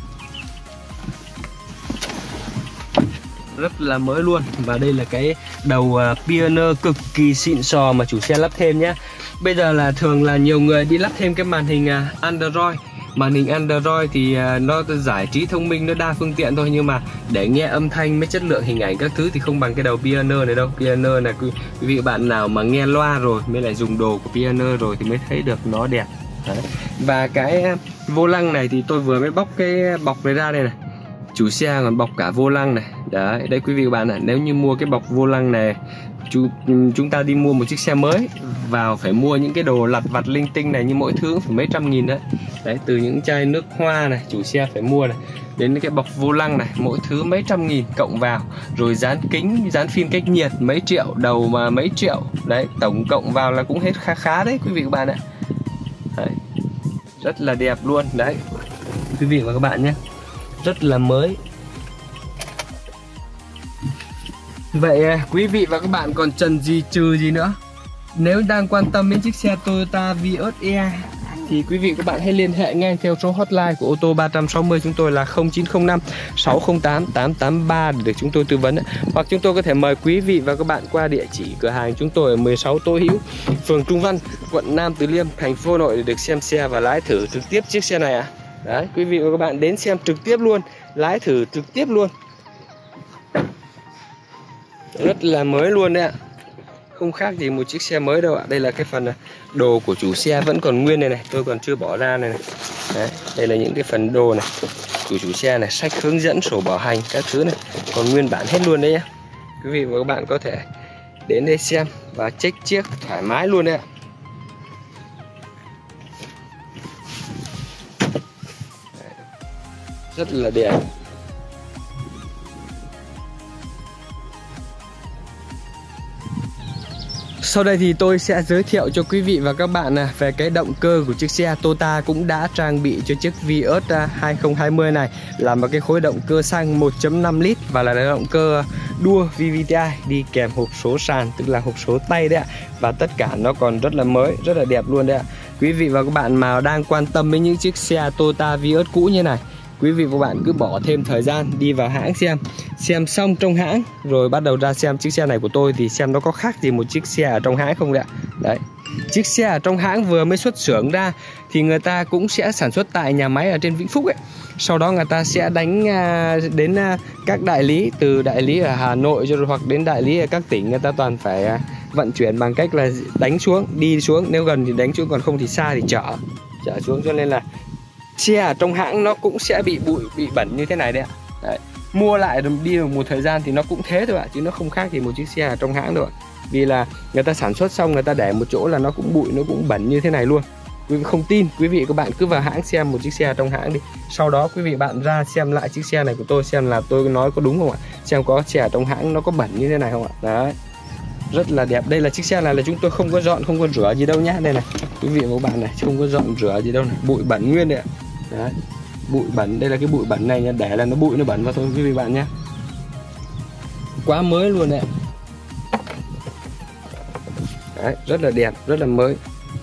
rất là mới luôn. Và đây là cái đầu Pioneer cực kỳ xịn sò mà chủ xe lắp thêm nhé. Bây giờ là thường là nhiều người đi lắp thêm cái màn hình Android. Màn hình Android thì nó giải trí thông minh, nó đa phương tiện thôi, nhưng mà để nghe âm thanh với chất lượng hình ảnh các thứ thì không bằng cái đầu Pioneer này đâu. Pioneer này quý vị bạn nào mà nghe loa rồi mới lại dùng đồ của Pioneer rồi thì mới thấy được nó đẹp. Đấy. Và cái vô lăng này thì tôi vừa mới bóc cái bọc này ra đây này, chủ xe còn bọc cả vô lăng này. Đấy, đây quý vị và bạn ạ, nếu như mua cái bọc vô lăng này, chúng ta đi mua một chiếc xe mới vào phải mua những cái đồ lặt vặt linh tinh này, như mỗi thứ phải mấy trăm nghìn đấy. Đấy, từ những chai nước hoa này chủ xe phải mua này, đến cái bọc vô lăng này mỗi thứ mấy trăm nghìn cộng vào, rồi dán kính, dán phim cách nhiệt mấy triệu, đầu mà mấy triệu. Đấy, tổng cộng vào là cũng hết khá đấy quý vị và các bạn ạ. Đấy, rất là đẹp luôn. Đấy, quý vị và các bạn nhé, rất là mới. Vậy quý vị và các bạn còn chần gì chừ gì nữa? Nếu đang quan tâm đến chiếc xe Toyota Vios E thì quý vị các bạn hãy liên hệ ngay theo số hotline của ô tô 360 chúng tôi là 0905 608 883 để được chúng tôi tư vấn. Hoặc chúng tôi có thể mời quý vị và các bạn qua địa chỉ cửa hàng chúng tôi ở 16 Tô Hữu, phường Trung Văn, quận Nam Từ Liêm, thành phố Hà Nội để được xem xe và lái thử trực tiếp chiếc xe này ạ. Đấy, quý vị và các bạn đến xem trực tiếp luôn, lái thử trực tiếp luôn. Rất là mới luôn đấy ạ, không khác gì một chiếc xe mới đâu ạ. Đây là cái phần đồ của chủ xe vẫn còn nguyên này này, tôi còn chưa bỏ ra này này. Đấy, đây là những cái phần đồ này của chủ xe này, sách hướng dẫn, sổ bảo hành các thứ này còn nguyên bản hết luôn đấy nhá. Quý vị và các bạn có thể đến đây xem và check chiếc thoải mái luôn đấy ạ. Rất là đẹp. Sau đây thì tôi sẽ giới thiệu cho quý vị và các bạn về cái động cơ của chiếc xe. Toyota cũng đã trang bị cho chiếc Vios 2020 này là một cái khối động cơ xăng 1.5 lít và là động cơ đua VVTi đi kèm hộp số sàn, tức là hộp số tay đấy ạ. Và tất cả nó còn rất là mới, rất là đẹp luôn đấy ạ. Quý vị và các bạn mà đang quan tâm đến những chiếc xe Toyota Vios cũ như này, quý vị và các bạn cứ bỏ thêm thời gian đi vào hãng xem xong trong hãng rồi bắt đầu ra xem chiếc xe này của tôi thì xem nó có khác gì một chiếc xe ở trong hãng không đấy ạ. Đấy, chiếc xe ở trong hãng vừa mới xuất xưởng ra thì người ta cũng sẽ sản xuất tại nhà máy ở trên Vĩnh Phúc ấy. Sau đó người ta sẽ đánh đến các đại lý, từ đại lý ở Hà Nội cho hoặc đến đại lý ở các tỉnh, người ta toàn phải vận chuyển bằng cách là đánh xuống, đi xuống, nếu gần thì đánh xuống, còn không thì xa thì chở xuống. Cho nên là xe ở trong hãng nó cũng sẽ bị bụi, bị bẩn như thế này đấy ạ. Đấy, mua lại đi được một thời gian thì nó cũng thế thôi ạ, chứ nó không khác gì một chiếc xe ở trong hãng đâu ạ. Vì là người ta sản xuất xong người ta để một chỗ là nó cũng bụi, nó cũng bẩn như thế này luôn. Quý vị không tin, quý vị các bạn cứ vào hãng xem một chiếc xe trong hãng đi. Sau đó quý vị bạn ra xem lại chiếc xe này của tôi, xem là tôi nói có đúng không ạ. Xem có xe trong hãng nó có bẩn như thế này không ạ. Đấy, rất là đẹp. Đây là chiếc xe này là chúng tôi không có dọn, không có rửa gì đâu nhá. Đây này, quý vị và các bạn này, không có dọn rửa gì đâu này. Bụi bẩn nguyên đấy ạ. Đấy, bụi bẩn, đây là cái bụi bẩn này nha, để là nó bụi nó bẩn vào thôi quý vị bạn nhé. Quá mới luôn đấy. Đấy, rất là đẹp, rất là mới.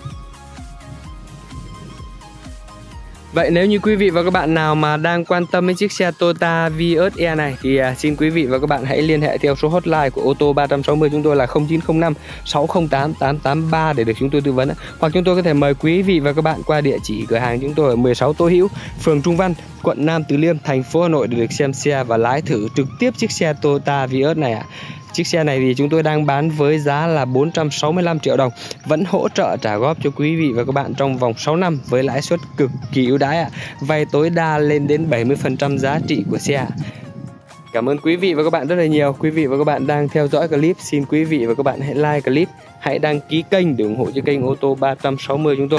Vậy nếu như quý vị và các bạn nào mà đang quan tâm đến chiếc xe Toyota Vios E này thì xin quý vị và các bạn hãy liên hệ theo số hotline của ô tô 360 chúng tôi là 0905 608 883 để được chúng tôi tư vấn. Hoặc chúng tôi có thể mời quý vị và các bạn qua địa chỉ cửa hàng chúng tôi ở 16 Tô Hữu, phường Trung Văn, quận Nam Từ Liêm, thành phố Hà Nội để được xem xe và lái thử trực tiếp chiếc xe Toyota Vios này ạ. Chiếc xe này thì chúng tôi đang bán với giá là 465 triệu đồng, vẫn hỗ trợ trả góp cho quý vị và các bạn trong vòng 6 năm với lãi suất cực kỳ ưu đãi ạ. Vay tối đa lên đến 70% giá trị của xe. Cảm ơn quý vị và các bạn rất là nhiều. Quý vị và các bạn đang theo dõi clip, xin quý vị và các bạn hãy like clip, hãy đăng ký kênh để ủng hộ cho kênh ô tô 360 chúng tôi.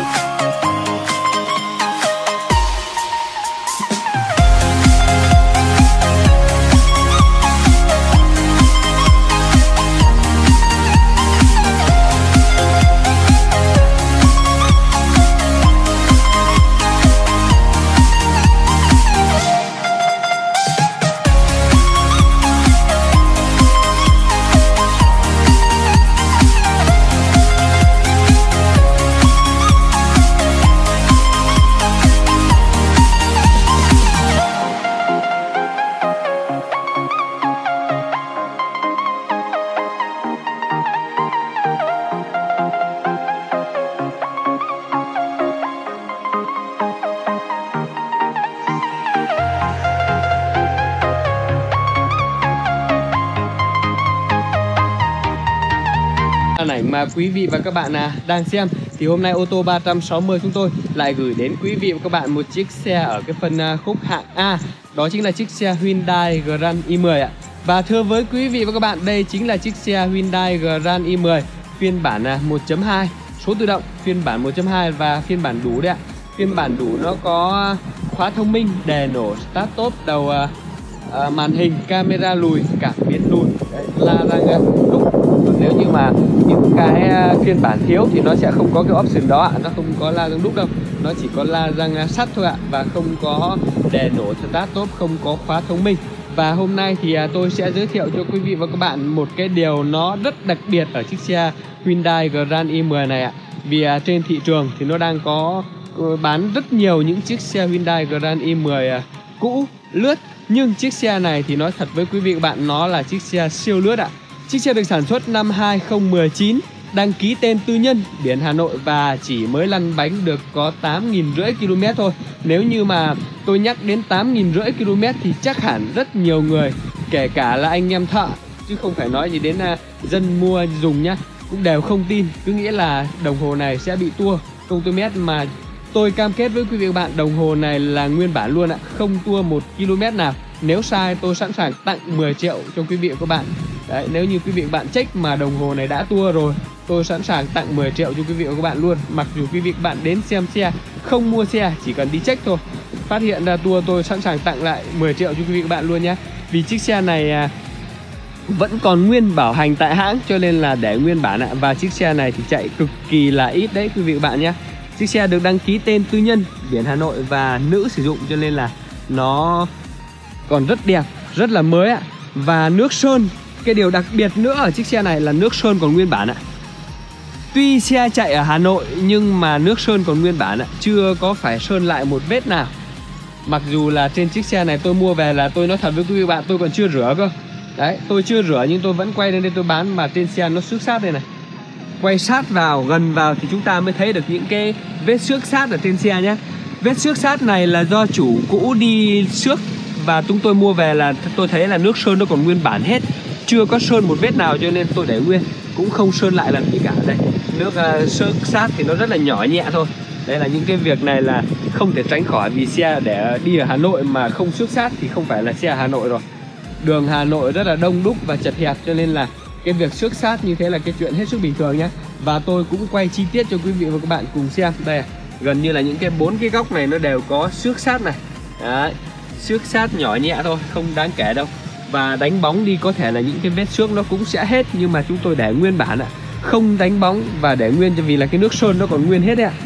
Ảnh mà quý vị và các bạn đang xem thì hôm nay ô tô 360 chúng tôi lại gửi đến quý vị và các bạn một chiếc xe ở cái phân khúc hạng A, đó chính là chiếc xe Hyundai Grand i10 ạ. Và thưa với quý vị và các bạn, đây chính là chiếc xe Hyundai Grand i10 phiên bản 1.2 số tự động, phiên bản 1.2 và phiên bản đủ đấy ạ. Phiên bản đủ nó có khóa thông minh, đèn nổ, start top, đầu màn hình, camera lùi, cảm biến lùi, la răng đúc. Nếu như mà những cái phiên bản thiếu thì nó sẽ không có cái option đó ạ, nó không có la răng đúc đâu, nó chỉ có la răng sắt thôi ạ, và không có đèn nổ start top, không có khóa thông minh. Và hôm nay thì tôi sẽ giới thiệu cho quý vị và các bạn một cái điều nó rất đặc biệt ở chiếc xe Hyundai Grand i10 này ạ. Vì trên thị trường thì nó đang có bán rất nhiều những chiếc xe Hyundai Grand i10 cũ, lướt. Nhưng chiếc xe này thì nói thật với quý vị và các bạn, nó là chiếc xe siêu lướt ạ. Chiếc xe được sản xuất năm 2019, đăng ký tên tư nhân, biển Hà Nội và chỉ mới lăn bánh được có 8.500 km thôi. Nếu như mà tôi nhắc đến 8.500 km thì chắc hẳn rất nhiều người, kể cả là anh em thợ, chứ không phải nói gì đến dân mua dùng nhá, cũng đều không tin, cứ nghĩ là đồng hồ này sẽ bị tua, không tua mét. Mà tôi cam kết với quý vị và các bạn, đồng hồ này là nguyên bản luôn ạ, không tua 1 km nào. Nếu sai tôi sẵn sàng tặng 10 triệu cho quý vị và các bạn. Đấy, nếu như quý vị và các bạn check mà đồng hồ này đã tua rồi, tôi sẵn sàng tặng 10 triệu cho quý vị và các bạn luôn. Mặc dù quý vị và các bạn đến xem xe, không mua xe, chỉ cần đi check thôi, phát hiện ra tua, tôi sẵn sàng tặng lại 10 triệu cho quý vị và các bạn luôn nhé. Vì chiếc xe này vẫn còn nguyên bảo hành tại hãng, cho nên là để nguyên bản ạ. Và chiếc xe này thì chạy cực kỳ là ít đấy quý vị và các bạn nhé. Chiếc xe được đăng ký tên tư nhân, biển Hà Nội và nữ sử dụng, cho nên là nó còn rất đẹp, rất là mới ạ. Và nước sơn, cái điều đặc biệt nữa ở chiếc xe này là nước sơn còn nguyên bản ạ. Tuy xe chạy ở Hà Nội nhưng mà nước sơn còn nguyên bản ạ, chưa có phải sơn lại một vết nào. Mặc dù là trên chiếc xe này tôi mua về là tôi nói thật với quý vị bạn, tôi còn chưa rửa cơ. Đấy, tôi chưa rửa nhưng tôi vẫn quay lên đây tôi bán, mà trên xe nó xước sát đây này. Quay sát vào, gần vào thì chúng ta mới thấy được những cái vết xước sát ở trên xe nhé. Vết xước sát này là do chủ cũ đi xước, và chúng tôi mua về là tôi thấy là nước sơn nó còn nguyên bản hết, chưa có sơn một vết nào, cho nên tôi để nguyên, cũng không sơn lại làm gì cả. Đây, nước xước sát thì nó rất là nhỏ nhẹ thôi. Đây là những cái việc này là không thể tránh khỏi, vì xe để đi ở Hà Nội mà không xước sát thì không phải là xe ở Hà Nội rồi. Đường Hà Nội rất là đông đúc và chật hẹp, cho nên là cái việc xước sát như thế là cái chuyện hết sức bình thường nhé. Và tôi cũng quay chi tiết cho quý vị và các bạn cùng xem. Đây, gần như là những cái 4 cái góc này nó đều có xước sát này. Đấy, xước sát nhỏ nhẹ thôi, không đáng kể đâu. Và đánh bóng đi có thể là những cái vết xước nó cũng sẽ hết, nhưng mà chúng tôi để nguyên bản ạ, không đánh bóng và để nguyên, cho vì là cái nước sơn nó còn nguyên hết đấy ạ.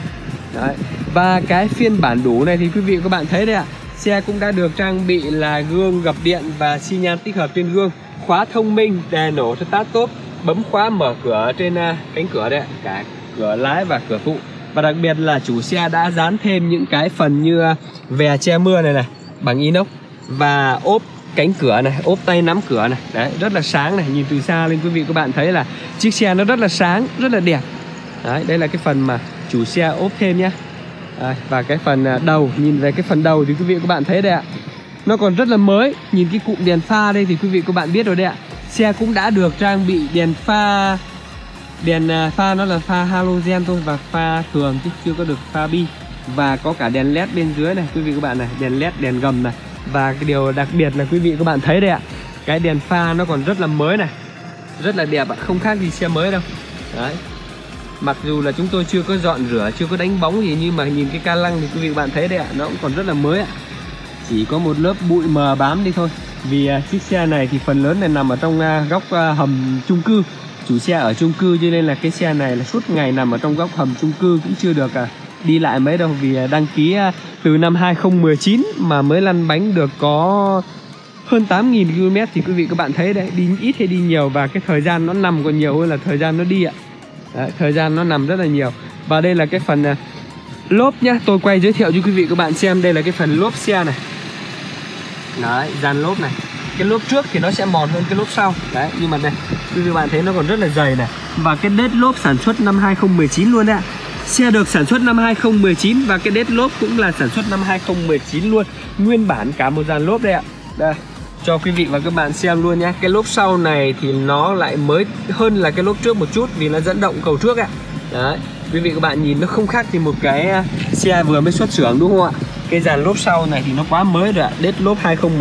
Đấy. Và cái phiên bản đủ này thì quý vị và các bạn thấy đấy ạ, xe cũng đã được trang bị là gương gập điện và xi nhan tích hợp trên gương, khóa thông minh, đèn nổ start top, bấm khóa mở cửa trên cánh cửa đấy, cả cửa lái và cửa phụ. Và đặc biệt là chủ xe đã dán thêm những cái phần như vè che mưa này bằng inox, và ốp cánh cửa này, ốp tay nắm cửa này. Đấy, rất là sáng này, nhìn từ xa lên quý vị các bạn thấy là chiếc xe nó rất là sáng, rất là đẹp. Đấy, đây là cái phần mà chủ xe ốp thêm nhé. Và cái phần đầu, nhìn về cái phần đầu thì quý vị các bạn thấy đây ạ, nó còn rất là mới. Nhìn cái cụm đèn pha đây thì quý vị các bạn biết rồi đấy ạ, xe cũng đã được trang bị đèn pha. Đèn pha nó là pha halogen thôi và pha thường chứ chưa có được pha bi. Và có cả đèn led bên dưới này quý vị các bạn này, đèn led, đèn gầm này. Và cái điều đặc biệt là quý vị các bạn thấy đây ạ, cái đèn pha nó còn rất là mới này, rất là đẹp ạ, không khác gì xe mới đâu. Đấy, mặc dù là chúng tôi chưa có dọn rửa, chưa có đánh bóng gì, nhưng mà nhìn cái ca lăng thì quý vị các bạn thấy đây ạ, nó cũng còn rất là mới ạ. Chỉ có một lớp bụi mờ bám đi thôi, vì chiếc xe này thì phần lớn này nằm ở trong góc hầm chung cư. Chủ xe ở chung cư cho nên là cái xe này là suốt ngày nằm ở trong góc hầm chung cư, cũng chưa được đi lại mấy đâu. Vì đăng ký từ năm 2019 mà mới lăn bánh được có hơn 8.000 km thì quý vị các bạn thấy đấy, đi ít hay đi nhiều, và cái thời gian nó nằm còn nhiều hơn là thời gian nó đi ạ. Đấy, thời gian nó nằm rất là nhiều. Và đây là cái phần lốp nhá, tôi quay giới thiệu cho quý vị các bạn xem. Đây là cái phần lốp xe này. Đấy, dàn lốp này. Cái lốp trước thì nó sẽ mòn hơn cái lốp sau. Đấy, nhưng mà đây, quý vị các bạn thấy nó còn rất là dày này. Và cái đết lốp sản xuất năm 2019 luôn đấy ạ. Xe được sản xuất năm 2019 và cái đết lốp cũng là sản xuất năm 2019 luôn. Nguyên bản cả một dàn lốp đây ạ. Đây, cho quý vị và các bạn xem luôn nhé. Cái lốp sau này thì nó lại mới hơn là cái lốp trước một chút, vì nó dẫn động cầu trước ạ. Đấy, quý vị các bạn nhìn nó không khác gì một cái xe vừa mới xuất xưởng đúng không ạ? Cái dàn lốp sau này thì nó quá mới rồi ạ. Đết lốp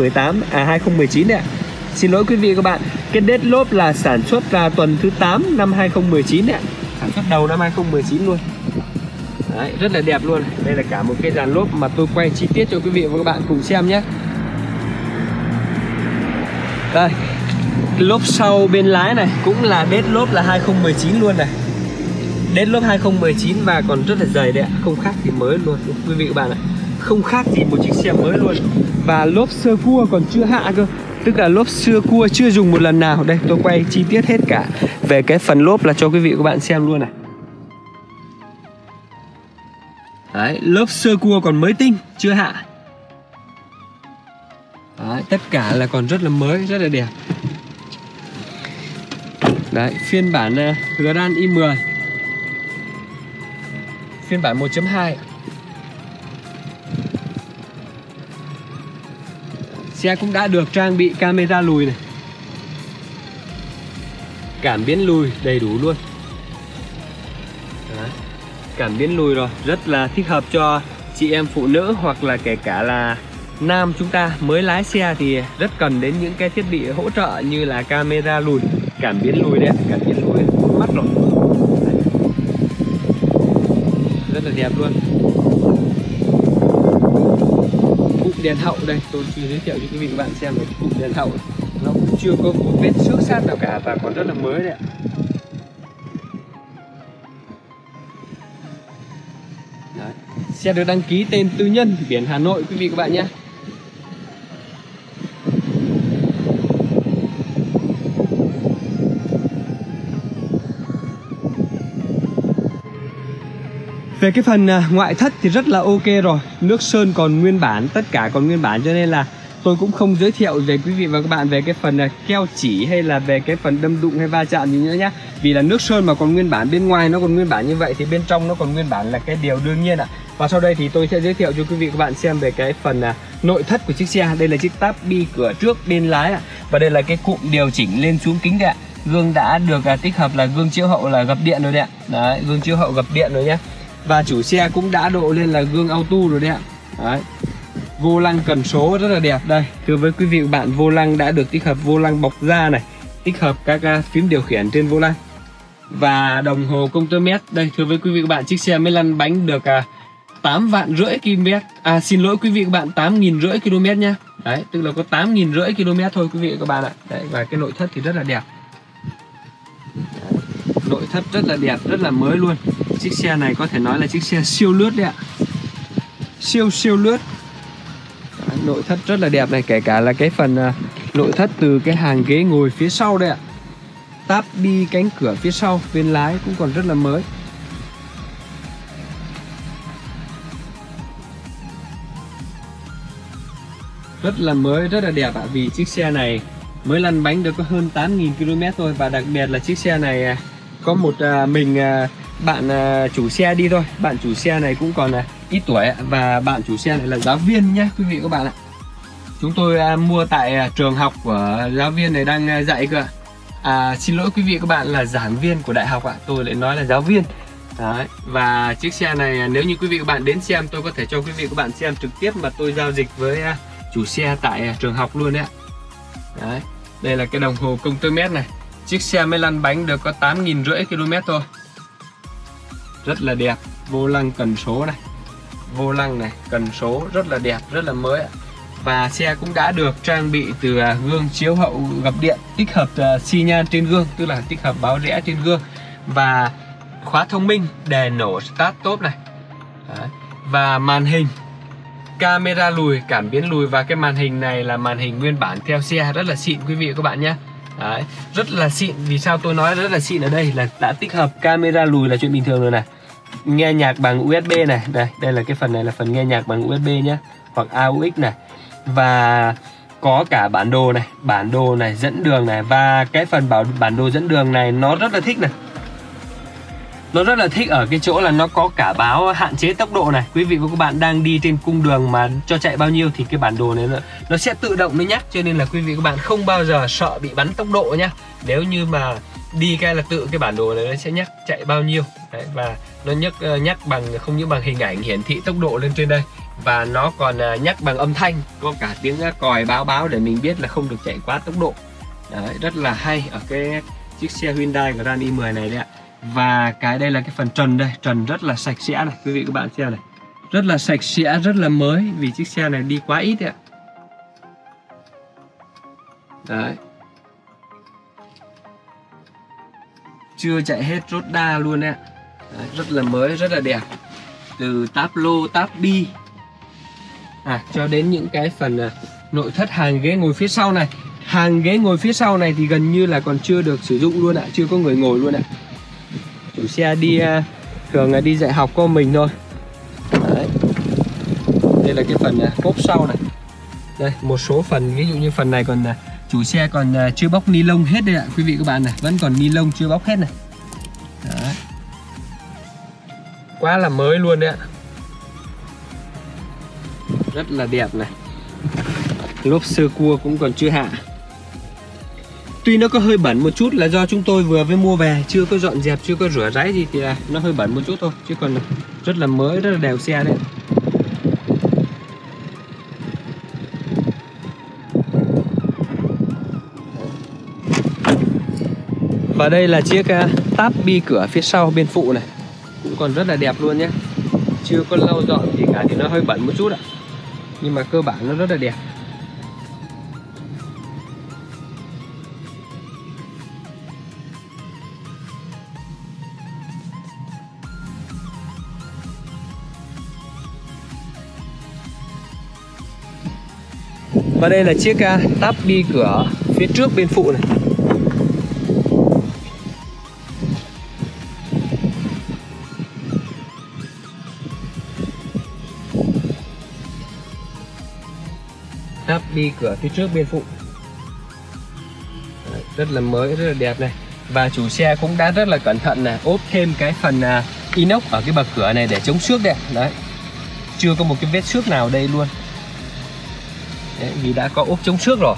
2019 đấy ạ. Xin lỗi quý vị các bạn, cái đết lốp là sản xuất là tuần thứ 8 năm 2019 đấy ạ. Sản xuất đầu năm 2019 luôn. Đấy, rất là đẹp luôn. Đây là cả một cái dàn lốp mà tôi quay chi tiết cho quý vị và các bạn cùng xem nhé. Đây, lốp sau bên lái này cũng là đết lốp là 2019 luôn này. Đết lốp 2019 và còn rất là dày đấy ạ, không khác gì mới luôn quý vị các bạn ạ. Không khác gì một chiếc xe mới luôn. Và lốp sơ cua còn chưa hạ cơ, tức là lốp sơ cua chưa dùng một lần nào. Đây, tôi quay chi tiết hết cả về cái phần lốp là cho quý vị các bạn xem luôn này. Đấy, lốp sơ cua còn mới tinh, chưa hạ. Đấy, tất cả là còn rất là mới, rất là đẹp. Đấy, phiên bản Grand i10, phiên bản 1.2. Xe cũng đã được trang bị camera lùi này, cảm biến lùi đầy đủ luôn. Đấy, cảm biến lùi rồi, rất là thích hợp cho chị em phụ nữ hoặc là kể cả là nam chúng ta mới lái xe thì rất cần đến những cái thiết bị hỗ trợ như là camera lùi, cảm biến lùi đấy, cảm biến lùi mắt rồi. Rất là đẹp luôn. Cụm đèn hậu đây, tôi chỉ giới thiệu cho quý vị các bạn xem về cụm đèn hậu. Nó cũng chưa có vết xước sát nào cả và còn rất là mới đấy ạ. Đấy. Xe được đăng ký tên tư nhân, biển Hà Nội quý vị các bạn nhé. Về cái phần ngoại thất thì rất là ok rồi. Nước sơn còn nguyên bản, tất cả còn nguyên bản, cho nên là tôi cũng không giới thiệu về quý vị và các bạn về cái phần keo chỉ hay là về cái phần đâm đụng hay va chạm gì nữa nhé. Vì là nước sơn mà còn nguyên bản, bên ngoài nó còn nguyên bản như vậy thì bên trong nó còn nguyên bản là cái điều đương nhiên ạ. Và sau đây thì tôi sẽ giới thiệu cho quý vị và các bạn xem về cái phần nội thất của chiếc xe. Đây là chiếc táp bi cửa trước bên lái ạ. Và đây là cái cụm điều chỉnh lên xuống kính đấy ạ. Gương đã được tích hợp là gương chiếu hậu là gập điện rồi đấy ạ. Đấy, gương chiếu hậu gập điện rồi nhé. Và chủ xe cũng đã độ lên là gương auto rồi đấy ạ. Đấy. Vô lăng cần số rất là đẹp. Đây, thưa với quý vị và bạn, vô lăng đã được tích hợp vô lăng bọc da này, tích hợp các phím điều khiển trên vô lăng. Và đồng hồ công tơ mét. Đây, thưa với quý vị và bạn, chiếc xe mới lăn bánh được 8,5 vạn km. Xin lỗi quý vị và bạn, 8.500 km nhá. Đấy, tức là có 8.500 km thôi quý vị và các bạn ạ. Đấy, và cái nội thất thì rất là đẹp. Nội thất rất là đẹp, rất là mới luôn. Chiếc xe này có thể nói là chiếc xe siêu lướt đấy ạ. Siêu lướt. Đấy, nội thất rất là đẹp này, kể cả là cái phần nội thất từ cái hàng ghế ngồi phía sau đây ạ. Táp bi cánh cửa phía sau bên lái cũng còn rất là mới. Rất là mới, rất là đẹp ạ. Vì chiếc xe này mới lăn bánh được có hơn 8.000 km thôi. Và đặc biệt là chiếc xe này có một mình bạn chủ xe đi thôi. Bạn chủ xe này cũng còn ít tuổi và bạn chủ xe này là giáo viên nhé quý vị các bạn ạ. Chúng tôi mua tại trường học của giáo viên này đang dạy cơ ạ. Xin lỗi quý vị các bạn, là giảng viên của đại học ạ. Tôi lại nói là giáo viên. Đấy. Và chiếc xe này nếu như quý vị các bạn đến xem, tôi có thể cho quý vị các bạn xem trực tiếp mà tôi giao dịch với chủ xe tại trường học luôn đấy ạ. Đấy. Đây là cái đồng hồ công tơ mét này. Chiếc xe mới lăn bánh được có 8.500 km thôi. Rất là đẹp. Vô lăng cần số này, vô lăng này, cần số rất là đẹp, rất là mới ạ. Và xe cũng đã được trang bị từ gương chiếu hậu gập điện, tích hợp xi nhan trên gương, tức là tích hợp báo rẽ trên gương. Và khóa thông minh, đèn nổ start top này. Đấy. Và màn hình camera lùi, cảm biến lùi. Và cái màn hình này là màn hình nguyên bản theo xe, rất là xịn quý vị và các bạn nhé. Đấy, rất là xịn. Vì sao tôi nói rất là xịn ở đây là đã tích hợp camera lùi là chuyện bình thường rồi này. Nghe nhạc bằng USB này. Đây là cái phần này là phần nghe nhạc bằng USB nhé, hoặc AUX này. Và có cả bản đồ này, dẫn đường này. Và cái phần bản đồ dẫn đường này nó rất là thích này. Nó rất là thích ở cái chỗ là nó có cả báo hạn chế tốc độ này. Quý vị và các bạn đang đi trên cung đường mà cho chạy bao nhiêu thì cái bản đồ này nó sẽ tự động nó nhắc. Cho nên là quý vị và các bạn không bao giờ sợ bị bắn tốc độ nhá. Nếu như mà đi cái là tự cái bản đồ này nó sẽ nhắc chạy bao nhiêu. Đấy, và nó nhắc bằng không những bằng hình ảnh hiển thị tốc độ lên trên đây, và nó còn nhắc bằng âm thanh, có cả tiếng còi báo để mình biết là không được chạy quá tốc độ. Đấy, rất là hay ở cái chiếc xe Hyundai Grand i10 này đấy ạ. Và cái đây là cái phần trần đây, trần rất là sạch sẽ này, quý vị các bạn xem này. Rất là sạch sẽ, rất là mới vì chiếc xe này đi quá ít đấy ạ. Đấy. Chưa chạy hết rốt đa luôn đấy ạ. Đấy, rất là mới, rất là đẹp. Từ táp lô, táp bi cho đến những cái phần nội thất hàng ghế ngồi phía sau này. Hàng ghế ngồi phía sau này thì gần như là còn chưa được sử dụng luôn ạ, chưa có người ngồi luôn ạ. Chủ xe đi thường là đi dạy học có mình thôi. Đấy. Đây là cái phần cốp sau này. Đây, một số phần, ví dụ như phần này còn chủ xe còn chưa bóc ni lông hết đây ạ, quý vị các bạn này, vẫn còn ni lông chưa bóc hết này. Đấy. Quá là mới luôn đấy ạ. Rất là đẹp này. Lốp sơ cua cũng còn chưa hạ. Tuy nó có hơi bẩn một chút là do chúng tôi vừa mới mua về, chưa có dọn dẹp, chưa có rửa ráy gì thì nó hơi bẩn một chút thôi, chứ còn rất là mới, rất là đều xe đấy. Và đây là chiếc táp bi cửa phía sau bên phụ này, cũng còn rất là đẹp luôn nhé. Chưa có lau dọn gì cả thì nó hơi bẩn một chút ạ, nhưng mà cơ bản nó rất là đẹp. Và đây là chiếc táp bi cửa phía trước bên phụ này. Táp bi cửa phía trước bên phụ. Đấy, rất là mới, rất là đẹp này. Và chủ xe cũng đã rất là cẩn thận này, ốp thêm cái phần inox ở cái bậc cửa này để chống xước đấy. Đấy, chưa có một cái vết xước nào đây luôn. Đấy, vì đã có ốp chống xước rồi.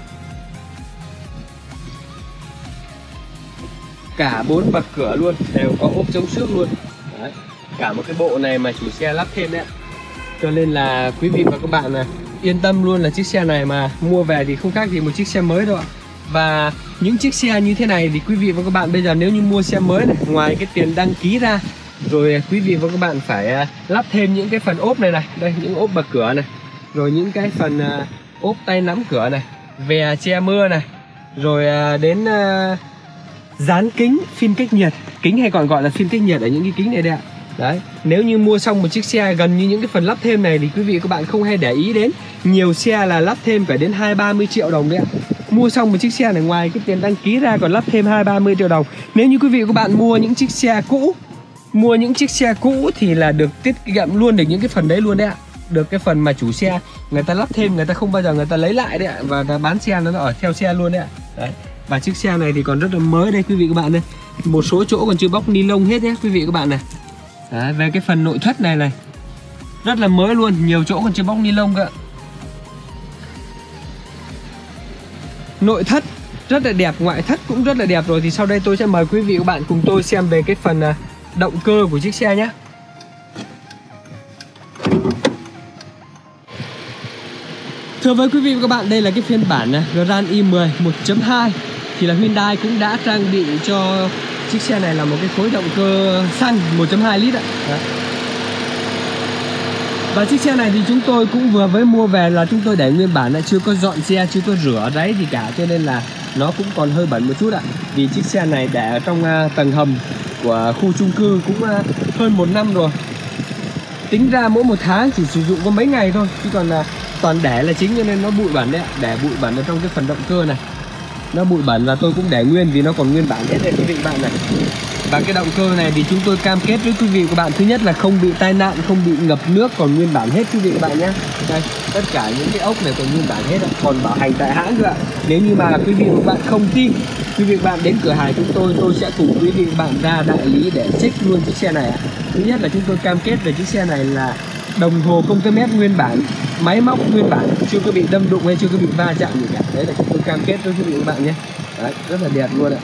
Cả 4 bậc cửa luôn đều có ốp chống xước luôn. Đấy, cả một cái bộ này mà chủ xe lắp thêm đấy. Cho nên là quý vị và các bạn yên tâm luôn là chiếc xe này mà mua về thì không khác gì một chiếc xe mới đâu ạ. Và những chiếc xe như thế này thì quý vị và các bạn bây giờ nếu như mua xe mới này, ngoài cái tiền đăng ký ra, rồi quý vị và các bạn phải lắp thêm những cái phần ốp này này, đây những ốp bậc cửa này, rồi những cái phần ốp tay nắm cửa này, vè che mưa này, rồi đến dán kính phim cách nhiệt, kính hay còn gọi là phim cách nhiệt ở những cái kính này đây ạ. Đấy, nếu như mua xong một chiếc xe gần như những cái phần lắp thêm này thì quý vị các bạn không hay để ý đến. Nhiều xe là lắp thêm phải đến 20-30 triệu đồng đấy ạ. Mua xong một chiếc xe này ngoài cái tiền đăng ký ra còn lắp thêm 20-30 triệu đồng. Nếu như quý vị các bạn mua những chiếc xe cũ thì là được tiết kiệm luôn được những cái phần đấy luôn đấy ạ. Được cái phần mà chủ xe người ta lắp thêm, người ta không bao giờ người ta lấy lại đấy ạ, và bán xe nó ở theo xe luôn đấy ạ. Đấy. Và chiếc xe này thì còn rất là mới đây quý vị các bạn đây. Một số chỗ còn chưa bóc ni lông hết nhé quý vị các bạn này. Đấy, về cái phần nội thất này rất là mới luôn, nhiều chỗ còn chưa bóc ni lông cơ. Nội thất rất là đẹp, ngoại thất cũng rất là đẹp rồi. Thì sau đây tôi sẽ mời quý vị các bạn cùng tôi xem về cái phần động cơ của chiếc xe nhé. Thưa với quý vị và các bạn, đây là cái phiên bản Grand i10 1.2 thì là Hyundai cũng đã trang bị cho chiếc xe này là một cái khối động cơ xăng 1.2 lít ạ. Đấy. Và chiếc xe này thì chúng tôi cũng vừa mới mua về là chúng tôi để nguyên bản, là chưa có dọn xe, chưa có rửa ráy gì cả, cho nên là nó cũng còn hơi bẩn một chút ạ. Vì chiếc xe này để ở trong tầng hầm của khu chung cư cũng hơn 1 năm rồi. Tính ra mỗi một tháng chỉ sử dụng có mấy ngày thôi, chứ còn toàn để là chính, cho nên nó bụi bẩn đấy ạ. Để bụi bẩn ở trong cái phần động cơ này, nó bụi bẩn và tôi cũng để nguyên vì nó còn nguyên bản hết đây quý vị các bạn này. Và cái động cơ này thì chúng tôi cam kết với quý vị các bạn, thứ nhất là không bị tai nạn, không bị ngập nước, còn nguyên bản hết quý vị các bạn nhé. Đây, tất cả những cái ốc này còn nguyên bản hết, còn bảo hành tại hãng cơ ạ. Nếu như mà quý vị và các bạn không tin, quý vị và các bạn đến cửa hàng chúng tôi sẽ cùng quý vị và các bạn ra đại lý để check luôn chiếc xe này ạ. Thứ nhất là chúng tôi cam kết về chiếc xe này là đồng hồ công tơ mét nguyên bản, máy móc nguyên bản, chưa có bị đâm đụng hay chưa có bị va chạm gì cả. Đấy là chúng tôi cam kết với quý vị các bạn nhé. Đấy, rất là đẹp luôn ạ.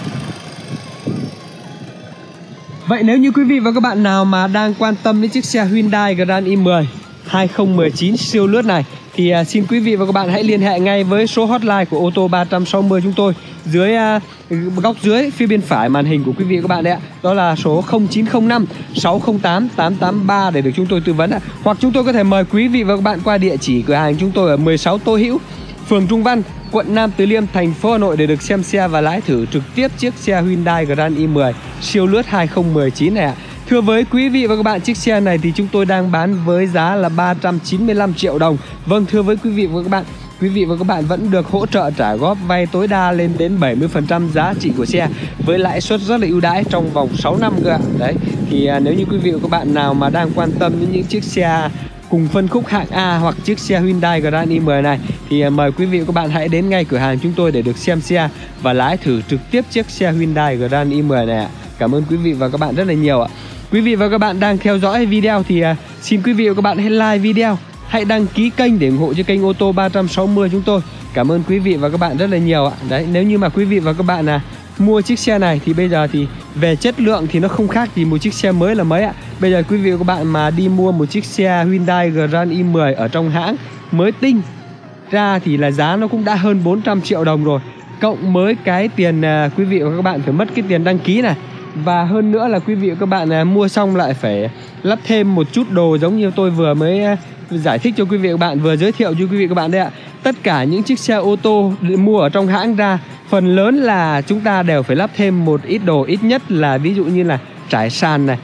Vậy nếu như quý vị và các bạn nào mà đang quan tâm đến chiếc xe Hyundai Grand i10 2019 siêu lướt này thì xin quý vị và các bạn hãy liên hệ ngay với số hotline của ô tô 360 chúng tôi dưới góc dưới phía bên phải màn hình của quý vị và các bạn đấy ạ. Đó là số 0905 608 883 để được chúng tôi tư vấn ạ. Hoặc chúng tôi có thể mời quý vị và các bạn qua địa chỉ cửa hàng chúng tôi ở 16 Tô Hữu, phường Trung Văn, quận Nam Từ Liêm, thành phố Hà Nội để được xem xe và lái thử trực tiếp chiếc xe Hyundai Grand i10 siêu lướt 2019 này ạ. Thưa với quý vị và các bạn, chiếc xe này thì chúng tôi đang bán với giá là 395 triệu đồng. Vâng, thưa với quý vị và các bạn, quý vị và các bạn vẫn được hỗ trợ trả góp vay tối đa lên đến 70% giá trị của xe với lãi suất rất là ưu đãi trong vòng 6 năm cơ ạ. Đấy, thì nếu như quý vị và các bạn nào mà đang quan tâm đến những chiếc xe cùng phân khúc hạng A hoặc chiếc xe Hyundai Grand i10 này thì mời quý vị và các bạn hãy đến ngay cửa hàng chúng tôi để được xem xe và lái thử trực tiếp chiếc xe Hyundai Grand i10 này ạ. Cảm ơn quý vị và các bạn rất là nhiều ạ. Quý vị và các bạn đang theo dõi video thì xin quý vị và các bạn hãy like video, hãy đăng ký kênh để ủng hộ cho kênh ô tô 360 chúng tôi. Cảm ơn quý vị và các bạn rất là nhiều ạ. Đấy, nếu như mà quý vị và các bạn mua chiếc xe này thì bây giờ thì về chất lượng thì nó không khác gì một chiếc xe mới là mấy ạ. Bây giờ quý vị và các bạn mà đi mua một chiếc xe Hyundai Grand i10 ở trong hãng mới tinh ra thì là giá nó cũng đã hơn 400 triệu đồng rồi. Cộng với cái tiền quý vị và các bạn phải mất cái tiền đăng ký này. Và hơn nữa là quý vị và các bạn mua xong lại phải lắp thêm một chút đồ giống như tôi vừa mới giải thích cho quý vị và các bạn, vừa giới thiệu cho quý vị và các bạn đấy ạ. Tất cả những chiếc xe ô tô mua ở trong hãng ra, phần lớn là chúng ta đều phải lắp thêm một ít đồ, ít nhất là ví dụ như là trải sàn này,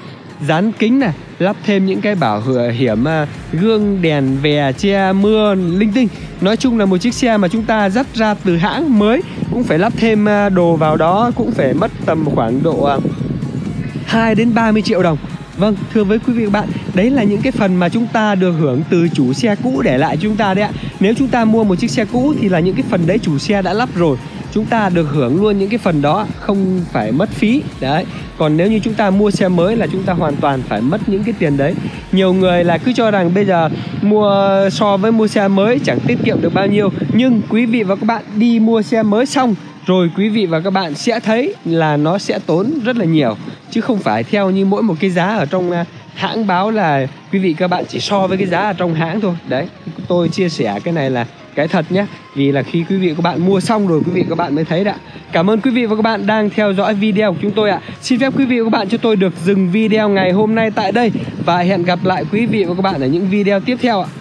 dán kính này, lắp thêm những cái bảo hiểm gương đèn vè che mưa linh tinh. Nói chung là một chiếc xe mà chúng ta dắt ra từ hãng mới, cũng phải lắp thêm đồ vào đó, cũng phải mất tầm khoảng độ 2 đến 30 triệu đồng. Vâng, thưa với quý vị và các bạn, đấy là những cái phần mà chúng ta được hưởng từ chủ xe cũ để lại chúng ta đấy ạ. Nếu chúng ta mua một chiếc xe cũ thì là những cái phần đấy chủ xe đã lắp rồi, chúng ta được hưởng luôn những cái phần đó, không phải mất phí. Đấy. Còn nếu như chúng ta mua xe mới là chúng ta hoàn toàn phải mất những cái tiền đấy. Nhiều người là cứ cho rằng bây giờ so với mua xe mới chẳng tiết kiệm được bao nhiêu. Nhưng quý vị và các bạn đi mua xe mới xong rồi quý vị và các bạn sẽ thấy là nó sẽ tốn rất là nhiều, chứ không phải theo như mỗi một cái giá ở trong hãng báo là quý vị các bạn chỉ so với cái giá ở trong hãng thôi. Đấy, tôi chia sẻ cái này là cái thật nhé. Vì là khi quý vị và các bạn mua xong rồi quý vị và các bạn mới thấy đã. Cảm ơn quý vị và các bạn đang theo dõi video của chúng tôi ạ. Xin phép quý vị và các bạn cho tôi được dừng video ngày hôm nay tại đây. Và hẹn gặp lại quý vị và các bạn ở những video tiếp theo ạ.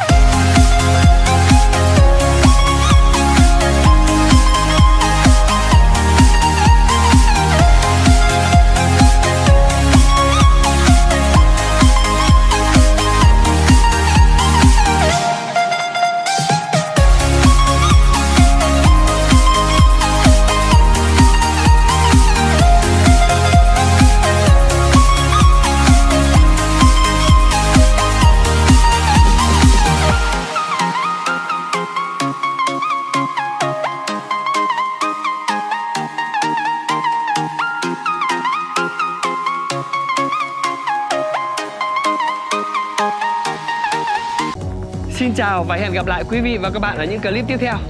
Xin chào và hẹn gặp lại quý vị và các bạn ở những clip tiếp theo.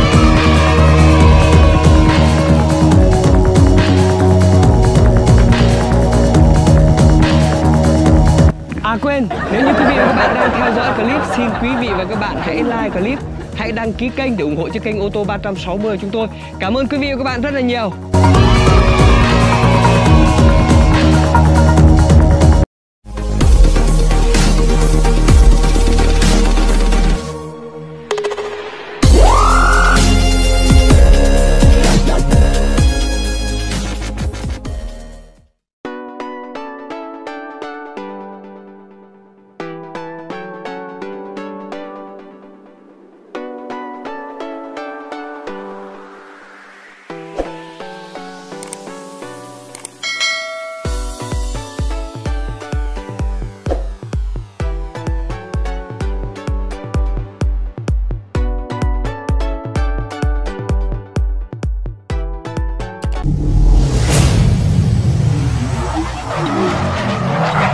À quên, nếu như quý vị và các bạn đang theo dõi clip, xin quý vị và các bạn hãy like clip, hãy đăng ký kênh để ủng hộ cho kênh ô tô 360 của chúng tôi. Cảm ơn quý vị và các bạn rất là nhiều.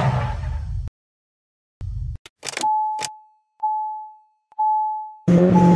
Thank you.